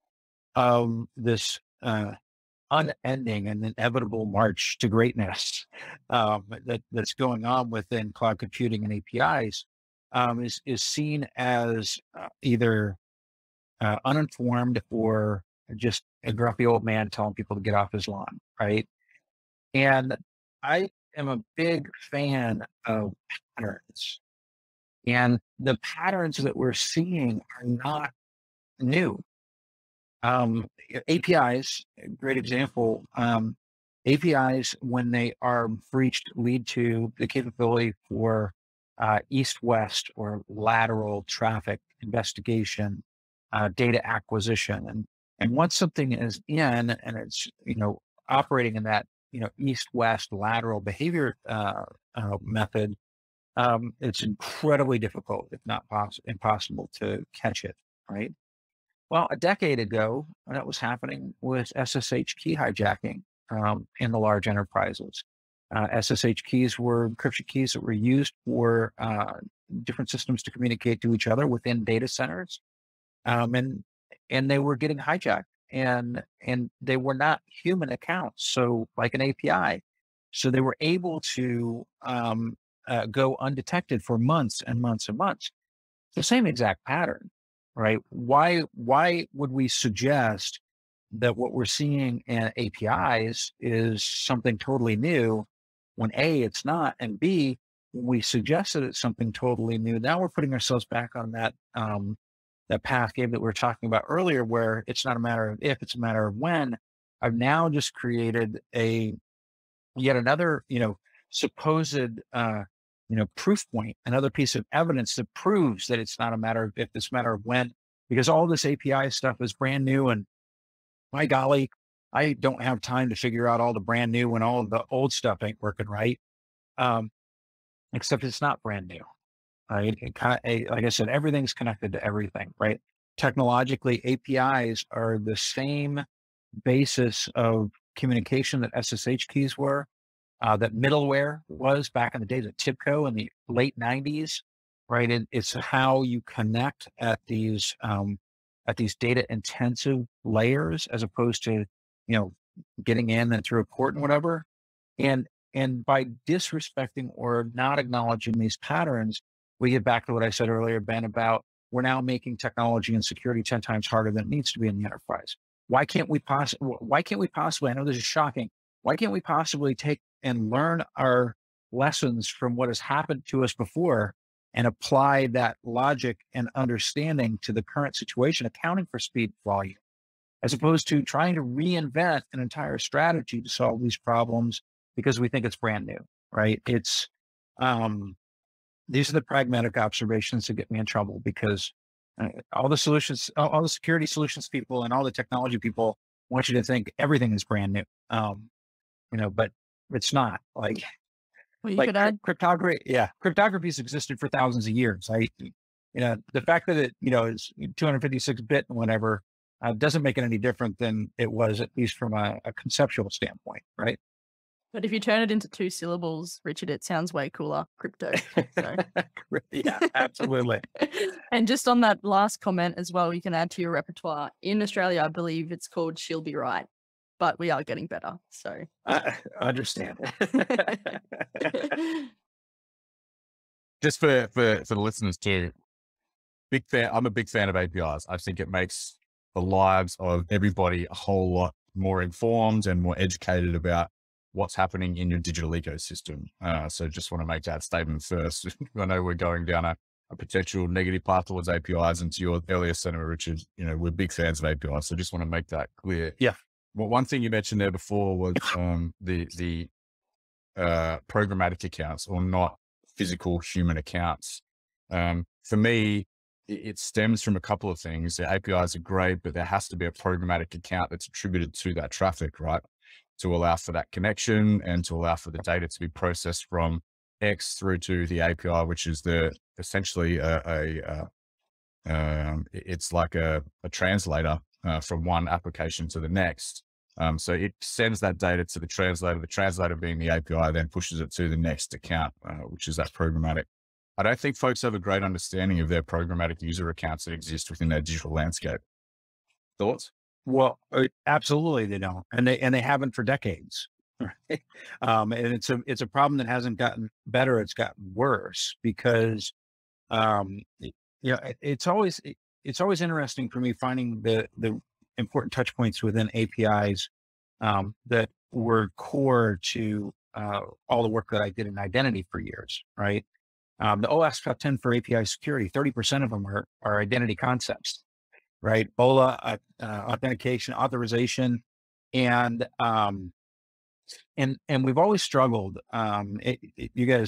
of this uh, unending and inevitable march to greatness um, that, that's going on within cloud computing and A P Is um, is, is seen as uh, either uh, uninformed or just a grumpy old man telling people to get off his lawn, right? And I am a big fan of patterns. And the patterns that we're seeing are not new. Um, A P Is, a great example. Um, A P Is, when they are breached, lead to the capability for uh, east-west or lateral traffic investigation, uh, data acquisition. And, and once something is in and it's, you know, operating in that, you know, east-west lateral behavior uh, uh, method, um, it's incredibly difficult, if not poss- impossible, to catch it, right? Well, a decade ago, that was happening with S S H key hijacking um, in the large enterprises. Uh, S S H keys were encryption keys that were used for uh, different systems to communicate to each other within data centers, um, and and they were getting hijacked, and and they were not human accounts, so like an A P I, so they were able to um, uh, go undetected for months and months and months. The same exact pattern, right? Why why would we suggest that what we're seeing in A P Is is something totally new when A, it's not, and B, when we suggest that it's something totally new, now we're putting ourselves back on that um, that path, Gabe, that we were talking about earlier, where it's not a matter of if, it's a matter of when. I've now just created a yet another, you know, supposed, uh, you know, proof point, another piece of evidence that proves that it's not a matter of if, it's a matter of when, because all this A P I stuff is brand new. And my golly, I don't have time to figure out all the brand new when all of the old stuff ain't working right. Um, except it's not brand new, right? It kind of, like I said, everything's connected to everything, right? Technologically, A P Is are the same basis of communication that S S H keys were, uh, that middleware was back in the days of TIBCO in the late nineties, right? It, it's how you connect at these um, at these data intensive layers as opposed to, you know, getting in and through a port and whatever. And and by disrespecting or not acknowledging these patterns, we get back to what I said earlier, Ben, about we're now making technology and security ten times harder than it needs to be in the enterprise. Why can't we possibly, why can't we possibly, I know this is shocking, why can't we possibly take and learn our lessons from what has happened to us before and apply that logic and understanding to the current situation, accounting for speed volume, as opposed to trying to reinvent an entire strategy to solve these problems because we think it's brand new, right? It's, um, these are the pragmatic observations that get me in trouble because uh, all the solutions, all, all the security solutions people and all the technology people want you to think everything is brand new. Um, you know, but it's not. Like, Well, you like could cryp- add, cryptography, yeah, cryptography's existed for thousands of years. I, you know, the fact that it, you know, is two hundred fifty-six bit and whatever, uh, doesn't make it any different than it was, at least from a, a conceptual standpoint, right? but if you turn it into two syllables, Richard, it sounds way cooler. Crypto. So. Yeah, absolutely. And just on that last comment as well, you can add to your repertoire. In Australia, I believe it's called She'll Be Right, but we are getting better. So I understand. Just for, for, for the listeners too, big fan, I'm a big fan of A P Is. I think it makes the lives of everybody a whole lot more informed and more educated about what's happening in your digital ecosystem. Uh, so just want to make that statement first. I know we're going down a, a potential negative path towards A P Is, and to your earlier sentiment, Richard, you know, we're big fans of A P Is. So just want to make that clear. Yeah. Well, one thing you mentioned there before was um, the, the uh, programmatic accounts, or not physical human accounts. Um, for me, it, it stems from a couple of things. The A P Is are great, but there has to be a programmatic account that's attributed to that traffic, right? To allow for that connection and to allow for the data to be processed from X through to the A P I, which is the essentially a, a, a um, it's like a, a translator uh, from one application to the next. Um, so it sends that data to the translator, the translator being the A P I, then pushes it to the next account, uh, which is that programmatic. I don't think folks have a great understanding of their programmatic user accounts that exist within their digital landscape. Thoughts? Well, uh, absolutely they don't, and they and they haven't for decades. Right? Um, and it's a it's a problem that hasn't gotten better; it's gotten worse because, um, it- you know, it- it's always it- it's always interesting for me finding the the important touch points within A P Is um, that were core to uh, all the work that I did in identity for years. Right, um, the O S top ten for A P I security, thirty percent of them are are identity concepts. Right, B O L A, uh, uh, authentication, authorization, and um, and and we've always struggled. Um, it, it, you guys have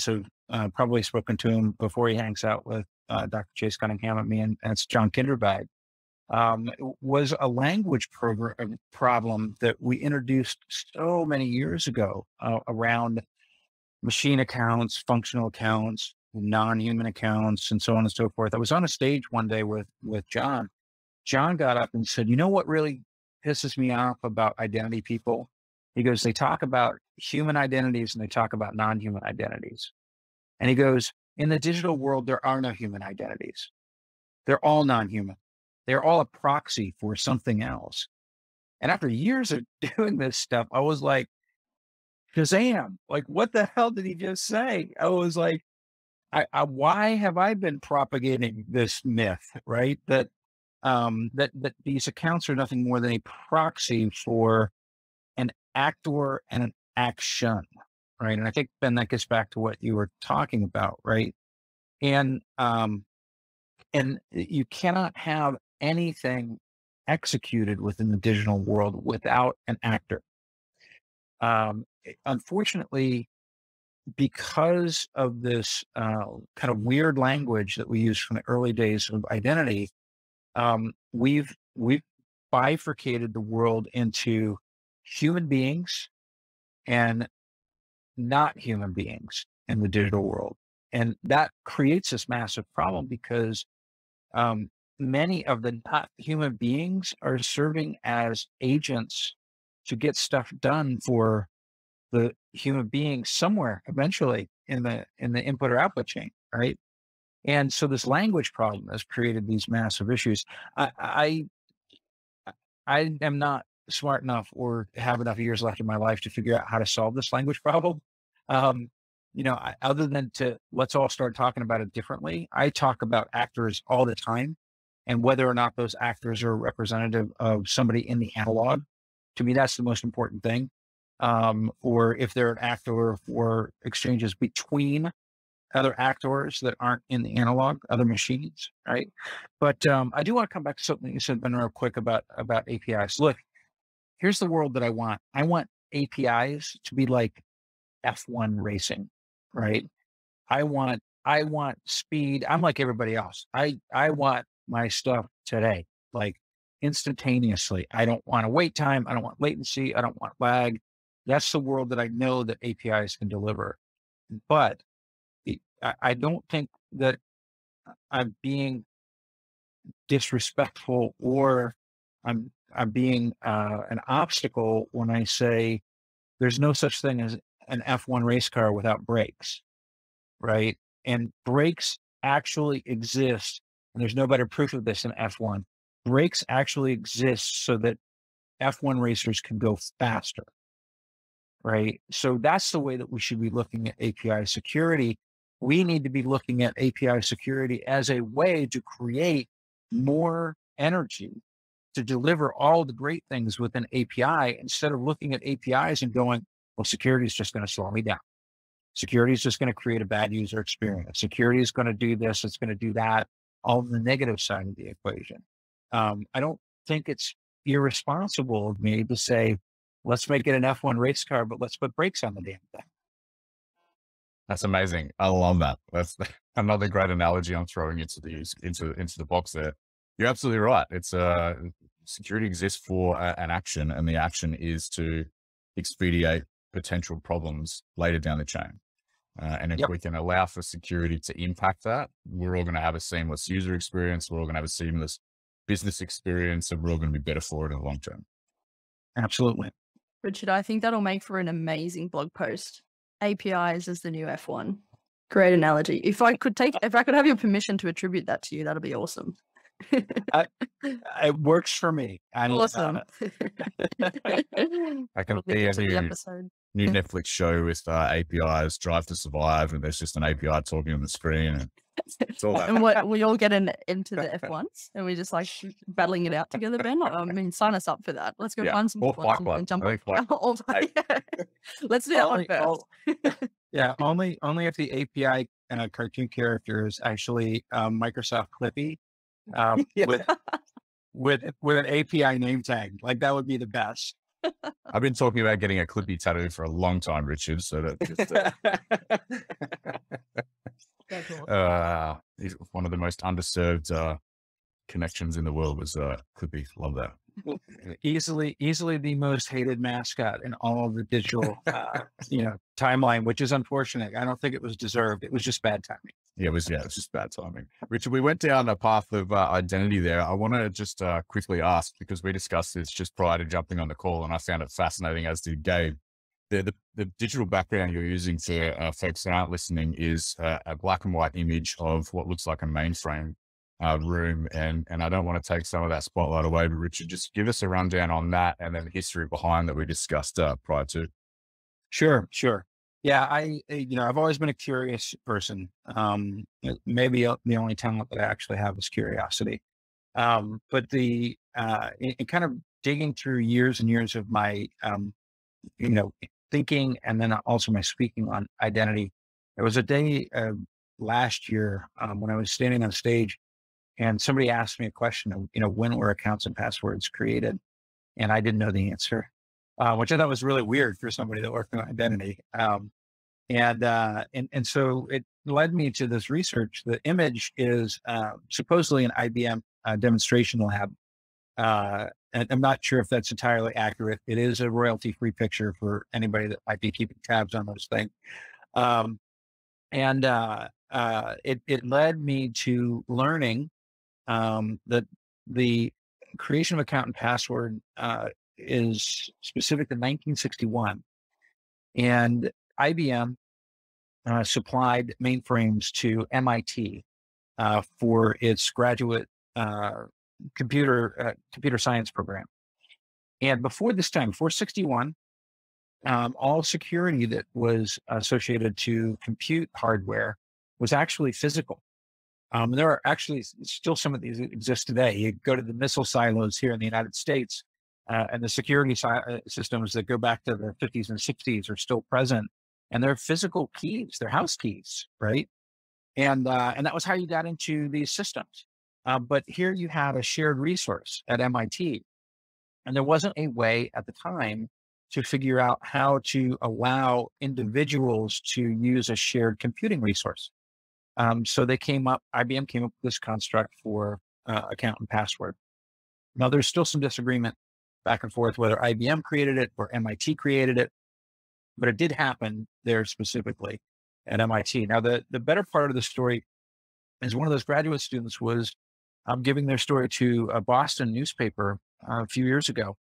uh, probably spoken to him before he hangs out with uh, Doctor Chase Cunningham and me, and that's John Kinderbag. Um, was a language program problem that we introduced so many years ago uh, around machine accounts, functional accounts, non-human accounts, and so on and so forth. I was on a stage one day with with John. John got up and said, "You know what really pisses me off about identity people?" He goes, "They talk about human identities and they talk about non-human identities." And he goes, "In the digital world, there are no human identities. They're all non-human. They're all a proxy for something else." And after years of doing this stuff, I was like, Shazam, like, what the hell did he just say? I was like, I, I why have I been propagating this myth, right? That um that that these accounts are nothing more than a proxy for an actor and an action, right? And I think, Ben, that gets back to what you were talking about, right? And um and you cannot have anything executed within the digital world without an actor. Um, unfortunately, because of this uh, kind of weird language that we use from the early days of identity, um, we've we've bifurcated the world into human beings and not human beings in the digital world, and that creates this massive problem because um, many of the not human beings are serving as agents to get stuff done for the human being somewhere eventually in the in the input or output chain, right? And so this language problem has created these massive issues. I I, I am not smart enough or have enough years left in my life to figure out how to solve this language problem. Um, you know, I, other than to let's all start talking about it differently. I talk about actors all the time, and whether or not those actors are representative of somebody in the analog. To me, that's the most important thing. Um, or if they're an actor for exchanges between other actors that aren't in the analog, other machines, right? But um, I do want to come back to something you said, Ben, real quick about about A P Is. Look, here's the world that I want. I want A P Is to be like F one racing, right? I want I want speed. I'm like everybody else. I I want my stuff today, like instantaneously. I don't want to wait time. I don't want latency. I don't want lag. That's the world that I know that A P Is can deliver. But I, I don't think that I'm being disrespectful or I'm I'm being uh, an obstacle when I say there's no such thing as an F one race car without brakes, right? And brakes actually exist, and there's no better proof of this than F one. Brakes actually exist so that F one racers can go faster, right? So that's the way that we should be looking at A P I security. We need to be looking at A P I security as a way to create more energy to deliver all the great things with an A P I instead of looking at A P Is and going, well, security is just going to slow me down. Security is just going to create a bad user experience. Security is going to do this. It's going to do that. All the negative side of the equation. Um, I don't think it's irresponsible of me to say, let's make it an F one race car, but let's put brakes on the damn thing. That's amazing. I love that. That's another great analogy I'm throwing into the into into the box there. You're absolutely right. It's uh security exists for a, an action, and the action is to expedite potential problems later down the chain. Uh, and if Yep. we can allow for security to impact that, we're all going to have a seamless user experience. We're all going to have a seamless business experience, and we're all going to be better for it in the long term. Absolutely. Richard, I think that'll make for an amazing blog post. A P Is is the new F one. Great analogy. If I could take, if I could have your permission to attribute that to you, that'll be awesome. I, it works for me. I Awesome. I can Link see it a to the new, episode. new Netflix show with uh, A P Is, Drive to Survive, and there's just an A P I talking on the screen. And it's all that. And what we all get in, into the F ones and we just like battling it out together, Ben. I mean, sign us up for that. Let's go Yeah. find some Or F Fight ones and, Club. and jump I on. think Fight Or Fight- yeah. Let's do that one Only- first. oh, yeah, only only if the A P I and a cartoon character is actually um, Microsoft Clippy um, Yeah. with with with an A P I name tag. Like that would be the best. I've been talking about getting a Clippy tattoo for a long time, Richard. So that just, uh, That's awesome. uh, he's one of the most underserved uh, connections in the world was uh, Clippy. Love that. Easily, easily the most hated mascot in all of the digital, uh, you know, timeline, which is unfortunate. I don't think it was deserved. It was just bad timing. Yeah, it was, yeah, it was just bad timing. Richard, we went down a path of uh, identity there. I want to just uh, quickly ask, because we discussed this just prior to jumping on the call, and I found it fascinating, as did Gabe. The, the, the digital background you're using for uh, folks that aren't listening is uh, a black and white image of what looks like a mainframe uh, room. And, and I don't want to take some of that spotlight away, but Richard, just give us a rundown on that and then the history behind that we discussed uh, prior to. Sure, sure. Yeah, I, you know, I've always been a curious person. Um, maybe the only talent that I actually have is curiosity. Um, but the, uh, in, in kind of digging through years and years of my, um, you know, thinking, and then also my speaking on identity, there was a day uh, last year um, when I was standing on stage and somebody asked me a question of, you know, when were accounts and passwords created? And I didn't know the answer, uh, which I thought was really weird for somebody that worked on identity. Um, and, uh, and, and so it led me to this research. The image is uh, supposedly an I B M uh, demonstration lab. Uh, and I'm not sure if that's entirely accurate. It is a royalty-free picture for anybody that might be keeping tabs on those things. Um, and uh, uh, it, it led me to learning um, that the creation of account and password uh, is specific to nineteen sixty-one. And I B M uh, supplied mainframes to M I T uh, for its graduate uh, computer uh, computer science program. And before this time, before sixty-one, um, all security that was associated to compute hardware was actually physical. Um, there are actually still some of these that exist today. You go to the missile silos here in the United States, uh, and the security si systems that go back to the fifties and sixties are still present, and they're physical keys, they're house keys, right? And uh, and that was how you got into these systems. Uh, but here you had a shared resource at M I T, and there wasn't a way at the time to figure out how to allow individuals to use a shared computing resource. Um, so they came up, I B M came up with this construct for uh, account and password. Now there's still some disagreement back and forth whether I B M created it or M I T created it, but it did happen there specifically at M I T. Now the, the better part of the story is one of those graduate students was um, giving their story to a Boston newspaper uh, a few years ago,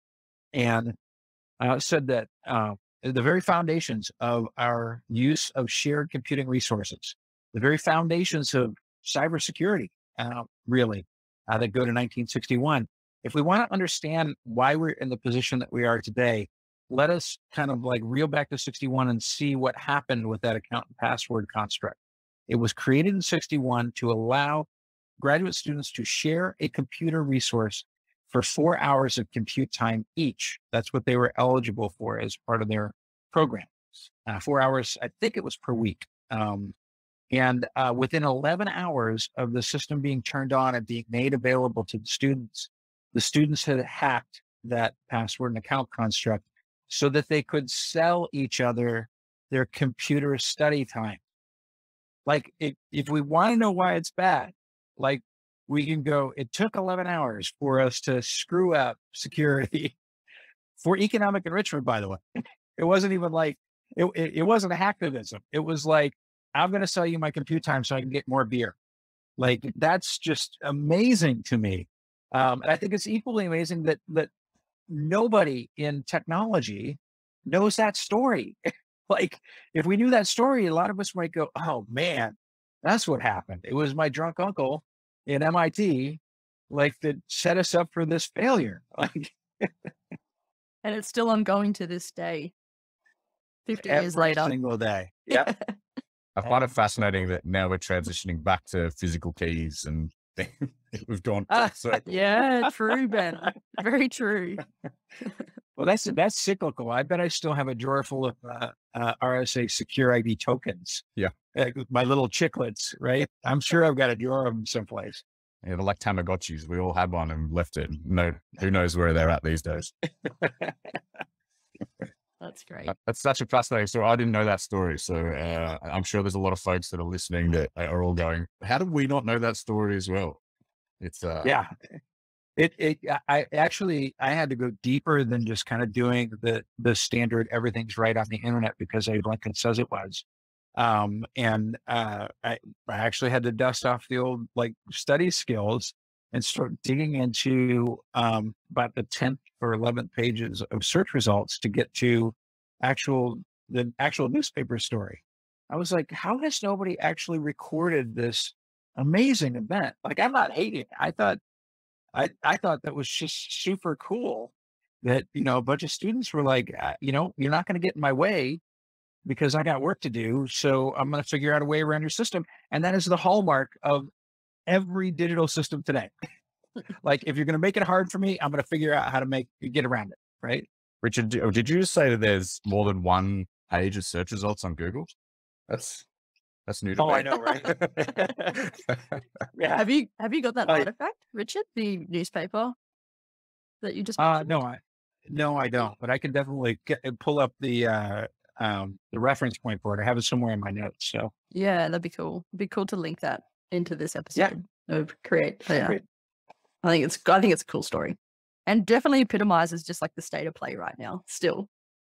and uh, said that uh, the very foundations of our use of shared computing resources, the very foundations of cybersecurity, uh, really, uh, that go to nineteen sixty-one. If we want to understand why we're in the position that we are today, let us kind of like reel back to sixty-one and see what happened with that account and password construct. It was created in sixty-one to allow graduate students to share a computer resource for four hours of compute time each. That's what they were eligible for as part of their program. Uh, four hours, I think it was per week. Um, and uh, within eleven hours of the system being turned on and being made available to the students, the students had hacked that password and account construct so that they could sell each other their computer study time. Like, if, if we want to know why it's bad, like, we can go, it took eleven hours for us to screw up security for economic enrichment, by the way. It wasn't even like, it, it, it wasn't a hacktivism. It was like, I'm going to sell you my compute time so I can get more beer. Like, that's just amazing to me. Um, and I think it's equally amazing that, that nobody in technology knows that story. Like, if we knew that story, a lot of us might go, oh man, that's what happened. It was my drunk uncle in M I T, like, that set us up for this failure. Like, and it's still ongoing to this day, fifty every years later. single day. Yeah. I find it fascinating that now we're transitioning back to physical keys and we've gone. Ah, So yeah, true, Ben. Very true. Well, that's that's cyclical. I bet I still have a drawer full of uh, uh, R S A secure I D tokens. Yeah. Uh, my little chiclets, right? I'm sure I've got a drawer of them someplace. yeah, they're like Tamagotchis. We all had one and left it. No, who knows where they're at these days. That's great. That- That's such a fascinating story. I didn't know that story. So uh, I'm sure there's a lot of folks that are listening that are all going, how did we not know that story as well? It's uh, Yeah. It, it, I actually, I had to go deeper than just kind of doing the, the standard, everything's right on the internet because Abe Lincoln says it was. Um, and, uh, I, I actually had to dust off the old, like, study skills and start digging into, um, about the tenth or eleventh pages of search results to get to actual, the actual newspaper story. I was like, how has nobody actually recorded this amazing event? Like, I'm not hating it. I thought, I, I thought that was just super cool that, you know, a bunch of students were like, uh, you know, you're not going to get in my way because I got work to do. So I'm going to figure out a way around your system. And that is the hallmark of every digital system today. Like, if you're going to make it hard for me, I'm going to figure out how to make get around it. Right. Richard, d- oh, did you just say that there's more than one page of search results on Google? That's that's new to Oh, me. I know. Right. Yeah. Have you have you got that I- artifact, Richard? The newspaper that you just Uh, mentioned? no, I, no, I don't, but I can definitely get, pull up the, uh, um, the reference point for it. I have it somewhere in my notes. So Yeah, that'd be cool. It'd be cool to link that into this Yeah. episode of Create. Yeah. Great. I think it's I think it's a cool story. And definitely epitomizes just like the state of play right now, still.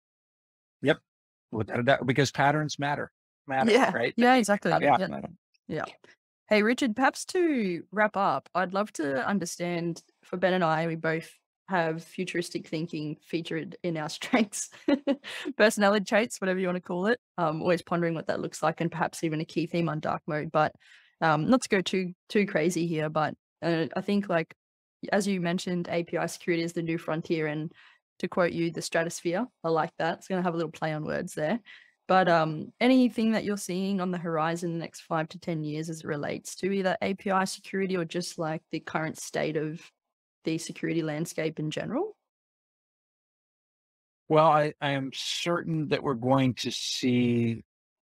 Without a doubt, because patterns matter, matter, Yeah. right? Yeah, exactly. Yeah. Yeah. Yeah. Hey, Richard, perhaps to wrap up, I'd love to understand for Ben and I, we both have futuristic thinking featured in our strengths, personality traits, whatever you want to call it. Um, always pondering what that looks like and perhaps even a key theme on dark mode. But um, not to go too too crazy here, but uh, I think like, as you mentioned, A P I security is the new frontier. And to quote you, the stratosphere. I like that. It's going to have a little play on words there. But um, anything that you're seeing on the horizon in the next five to ten years as it relates to either A P I security or just like the current state of the security landscape in general? Well, I, I am certain that we're going to see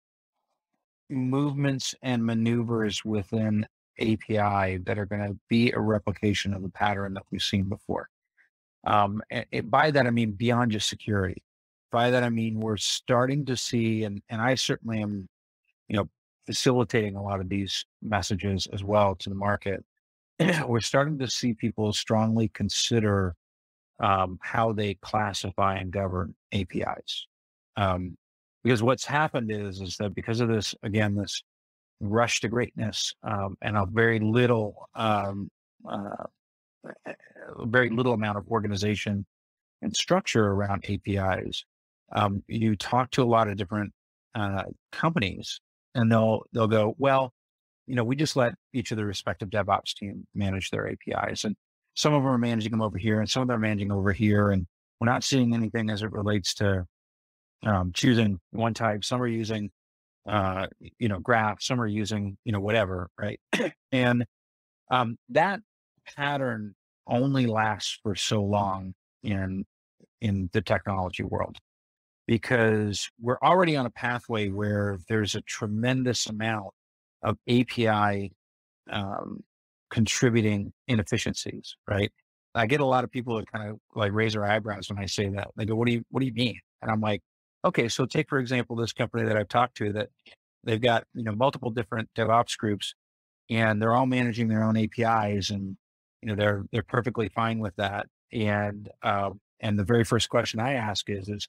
movements and maneuvers within A P I that are going to be a replication of the pattern that we've seen before. Um, and it, by that, I mean beyond just security. By that, I mean we're starting to see, and, and I certainly am, you know, facilitating a lot of these messages as well to the market. We're starting to see people strongly consider um, how they classify and govern A P Is. Um, because what's happened is, is that because of this, again, this rush to greatness um, and a very little, um, uh, a very little amount of organization and structure around A P Is, um, you talk to a lot of different uh, companies, and they'll they'll go, well, you know, we just let each of the respective DevOps team manage their A P Is, and some of them are managing them over here, and some of them are managing over here, and we're not seeing anything as it relates to um, choosing one type. Some are using, uh, you know, graph. Some are using, you know, whatever, right? And um, that pattern only lasts for so long in in the technology world, because we're already on a pathway where there's a tremendous amount of A P I um, contributing inefficiencies, right? I get a lot of people that kind of like raise their eyebrows when I say that. They go, "What do you What do you mean?" And I'm like, "Okay, so take for example this company that I've talked to that they've got you know multiple different DevOps groups, and they're all managing their own A P Is, and you know they're they're perfectly fine with that. And um, and the very first question I ask is is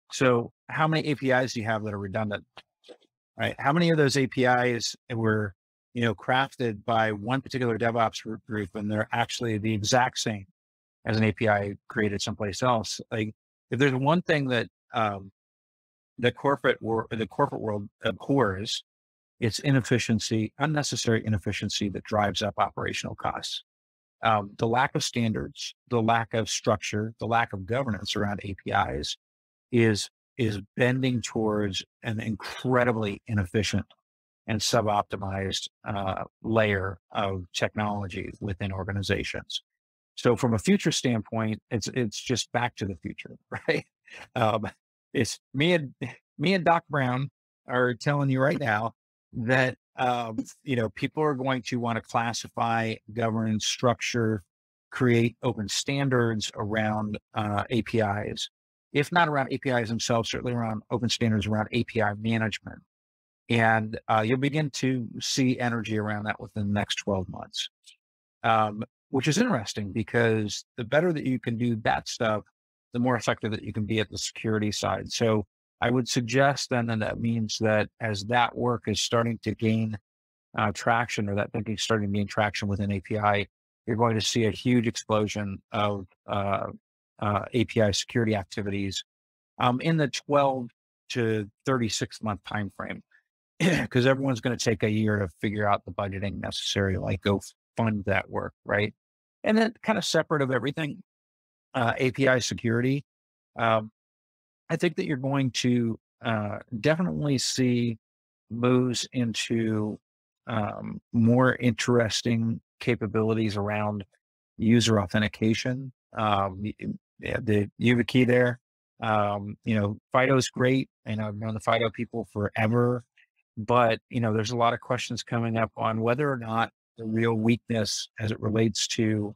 so how many A P Is do you have that are redundant? Right? How many of those A P Is were, you know, crafted by one particular DevOps gr- group and they're actually the exact same as an A P I created someplace else? Like, if there's one thing that um, the corporate world, the corporate world abhors, it's inefficiency, unnecessary inefficiency that drives up operational costs. Um, the lack of standards, the lack of structure, the lack of governance around A P Is is is bending towards an incredibly inefficient and suboptimized uh, layer of technology within organizations. So from a future standpoint, it's it's just back to the future, right? Um, it's me and me and Doc Brown are telling you right now that um, you know people are going to want to classify, govern, structure, create open standards around uh, A P Is. if not around A P Is themselves, certainly around open standards around A P I management. And uh, you'll begin to see energy around that within the next twelve months, um, which is interesting because the better that you can do that stuff, the more effective that you can be at the security side. So I would suggest then that that means that as that work is starting to gain uh, traction, or that thinking is starting to gain traction within A P I, you're going to see a huge explosion of uh, uh, A P I security activities um, in the twelve to thirty-six month time frame, because everyone's going to take a year to figure out the budgeting necessary to like go fund that work, right? And then kind of separate of everything, uh, A P I security. Um, I think that you're going to uh, definitely see moves into um, more interesting capabilities around user authentication. Um, y- yeah, the YubiKey there. Um, you know, FIDO's great, and I've known the FIDO people forever, but you know, there's a lot of questions coming up on whether or not the real weakness as it relates to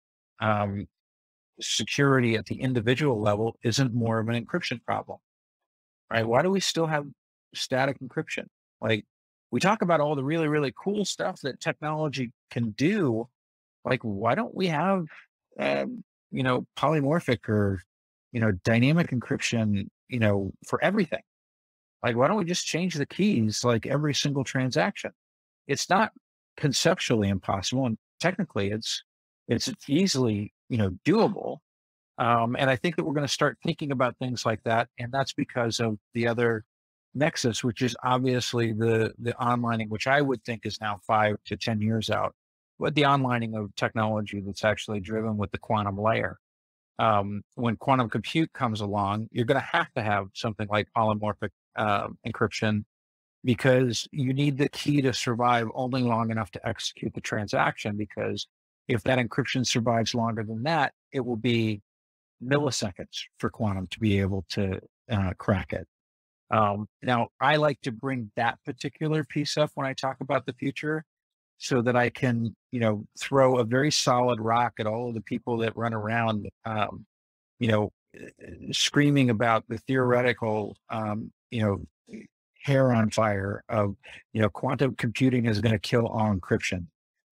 um, security at the individual level isn't more of an encryption problem, right? Why do we still have static encryption? Like, we talk about all the really, really cool stuff that technology can do. Like, why don't we have, um, you know, polymorphic or, you know, dynamic encryption, you know, for everything? Like, why don't we just change the keys like every single transaction? It's not conceptually impossible, and technically it's it's easily, you know, doable. Um, and I think that we're going to start thinking about things like that. And that's because of the other nexus, which is obviously the, the onlining, which I would think is now five to ten years out, but the onlining of technology that's actually driven with the quantum layer. Um, when quantum compute comes along, you're going to have to have something like polymorphic uh, encryption, because you need the key to survive only long enough to execute the transaction. Because if that encryption survives longer than that, it will be milliseconds for quantum to be able to uh, crack it. Um, now, I like to bring that particular piece up when I talk about the future, so that I can, you know, throw a very solid rock at all of the people that run around, um, you know, uh, screaming about the theoretical, um, you know, hair on fire of, you know, quantum computing is going to kill all encryption.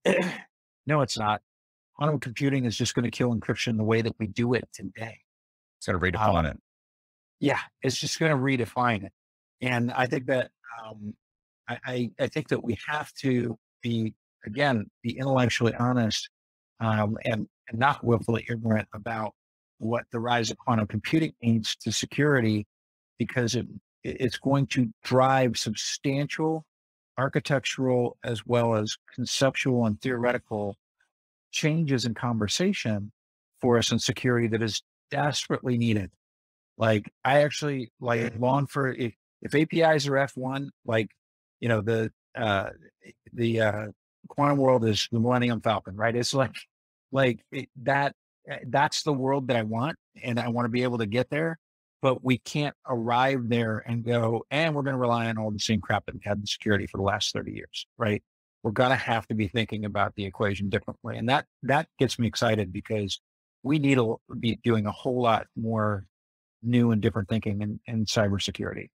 No, it's not. Quantum computing is just going to kill encryption the way that we do it today. It's got to redefine Um, it. yeah, it's just going to redefine it. And I think that um, I, I, I think that we have to be, again, be intellectually honest, um, and, and not willfully ignorant about what the rise of quantum computing means to security, because it it's going to drive substantial architectural as well as conceptual and theoretical changes in conversation for us in security that is desperately needed. Like, I actually like long for, if, if A P Is are F one, like, you know, the, uh, the, uh, quantum world is the Millennium Falcon, right? It's like, like it, that, uh, that's the world that I want. And I want to be able to get there, but we can't arrive there and go, and we're going to rely on all the same crap that we had in security for the last thirty years, right? We're going to have to be thinking about the equation differently. And that, that gets me excited, because we need to be doing a whole lot more new and different thinking in, in cybersecurity.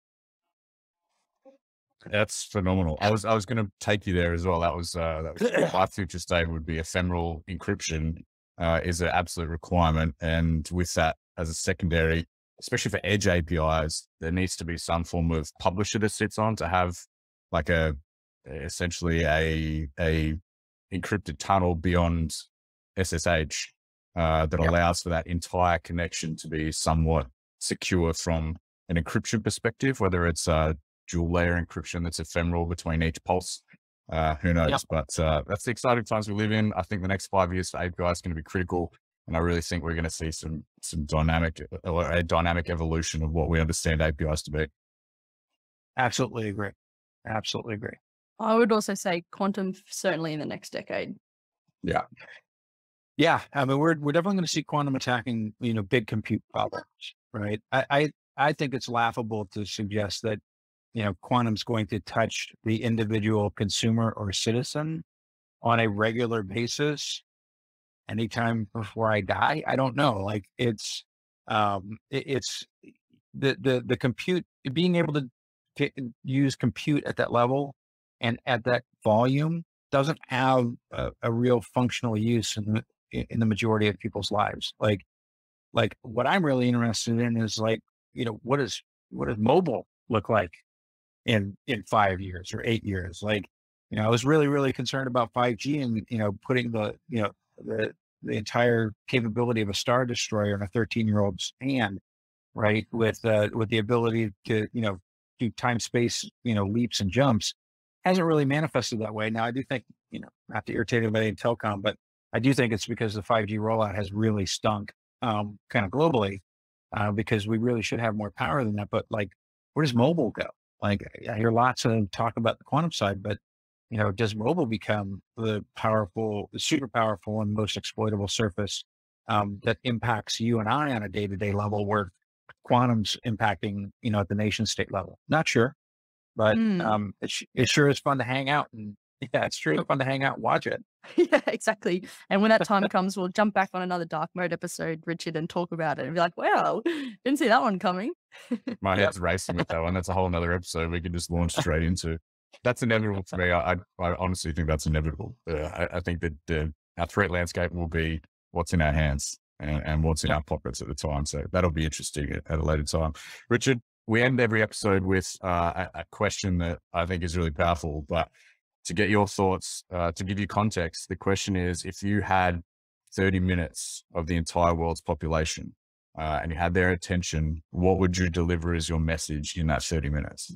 That's phenomenal. I was I was going to take you there as well. That was uh, that was my future state would be ephemeral encryption uh, is an absolute requirement, and with that as a secondary, especially for edge A P Is, there needs to be some form of publisher that sits on to have like a essentially a a encrypted tunnel beyond S S H uh, that Yep. allows for that entire connection to be somewhat secure from an encryption perspective, whether it's a dual layer encryption that's ephemeral between each pulse. Uh, who knows? Yep. But uh, that's the exciting times we live in. I think the next five years for A P I is going to be critical. And I really think we're going to see some some dynamic, or a dynamic evolution of what we understand A P Is to be. Absolutely agree. Absolutely agree. I would also say quantum certainly in the next decade. Yeah. Yeah. I mean, we're, we're definitely going to see quantum attacking, you know, big compute problems, right? I, I, I think it's laughable to suggest that, you know, quantum's going to touch the individual consumer or citizen on a regular basis anytime before I die. I don't know. Like, it's, um, it, it's the, the, the compute, being able to, to use compute at that level and at that volume doesn't have a, a real functional use in the, in the majority of people's lives. Like, like what I'm really interested in is like, you know, what is, what does mobile look like in, in five years or eight years? Like, you know, I was really, really concerned about five G and, you know, putting the, you know, the, the entire capability of a Star Destroyer in a thirteen year old's hand, right? With, uh, with the ability to, you know, do time space, you know, leaps and jumps, hasn't really manifested that way. Now, I do think, you know, not to irritate anybody in telecom, but I do think it's because the five G rollout has really stunk, um, kind of globally, uh, because we really should have more power than that. But like, where does mobile go? Like, I hear lots of talk about the quantum side, but you know, does mobile become the powerful, the super powerful and most exploitable surface um, that impacts you and I on a day-to-day level, where quantum's impacting, you know, at the nation state level? Not sure, but Mm. um, it, sh- it sure is fun to hang out, and yeah, it's sure fun to hang out and watch it. Yeah, exactly. And when that time comes, we'll jump back on another dark mode episode, Richard, and talk about it and be like, wow, didn't see that one coming. My Yep. head's racing with that one. That's a whole nother episode we could just launch straight into. That's inevitable for me. I, I, I honestly think that's inevitable. Uh, I, I think that uh, our threat landscape will be what's in our hands and, and what's in our pockets at the time. So that'll be interesting at, at a later time. Richard, we end every episode with uh, a, a question that I think is really powerful, but to get your thoughts, uh, to give you context, the question is, if you had thirty minutes of the entire world's population uh, and you had their attention, what would you deliver as your message in that thirty minutes?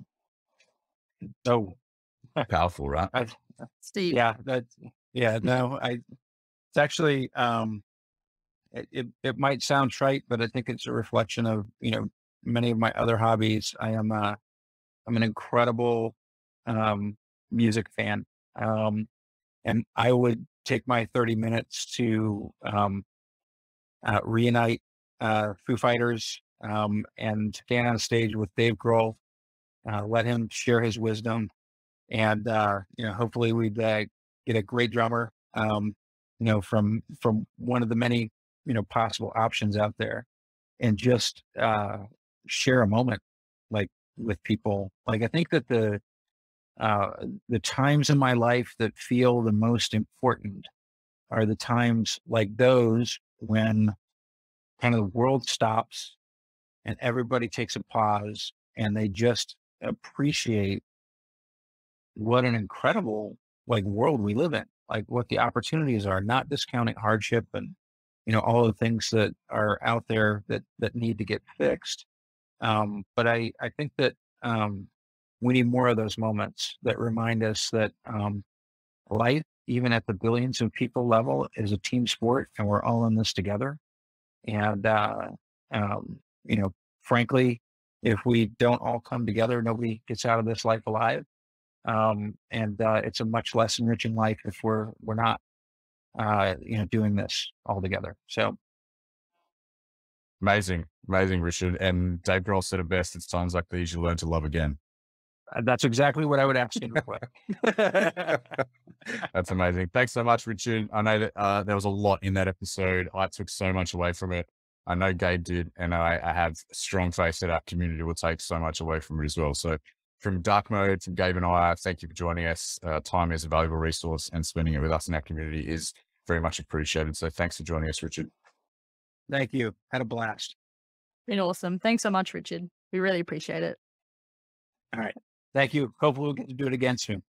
So Powerful, right? I, Steve. yeah, that, yeah, no, I, it's actually, um, it, it, it might sound trite, but I think it's a reflection of, you know, many of my other hobbies. I am, uh, I'm an incredible, um, music fan. Um, and I would take my thirty minutes to, um, uh, reunite, uh, Foo Fighters, um, and stand on stage with Dave Grohl, uh, let him share his wisdom. And, uh, you know, hopefully we'd, uh, get a great drummer, um, you know, from, from one of the many, you know, possible options out there, and just, uh, share a moment like with people. Like, I think that the, uh, the times in my life that feel the most important are the times like those when kind of the world stops and everybody takes a pause and they just appreciate what an incredible like world we live in, like what the opportunities are, not discounting hardship and, you know, all the things that are out there that, that need to get fixed. Um, but I, I think that, um, we need more of those moments that remind us that, um, life, even at the billions of people level, is a team sport and we're all in this together. And, uh, um, you know, frankly, if we don't all come together, nobody gets out of this life alive. Um, and, uh, it's a much less enriching life if we're, we're not, uh, you know, doing this all together. So Amazing, amazing, Richard. And Dave Grohl said it best. It's times like these you learn to love again. uh, that's exactly what I would ask you to request. That's amazing. Thanks so much, Richard. I know that uh, there was a lot in that episode. I took so much away from it. I know Gabe did, and I, I have strong faith that our community will take so much away from it as well. So from Dark Mode, from Gabe and I, thank you for joining us. Uh, time is a valuable resource, and spending it with us in our community is very much appreciated. So thanks for joining us, Richard. Thank you. Had a blast. Been awesome. Thanks so much, Richard. We really appreciate it. All right. Thank you. Hopefully we'll get to do it again soon.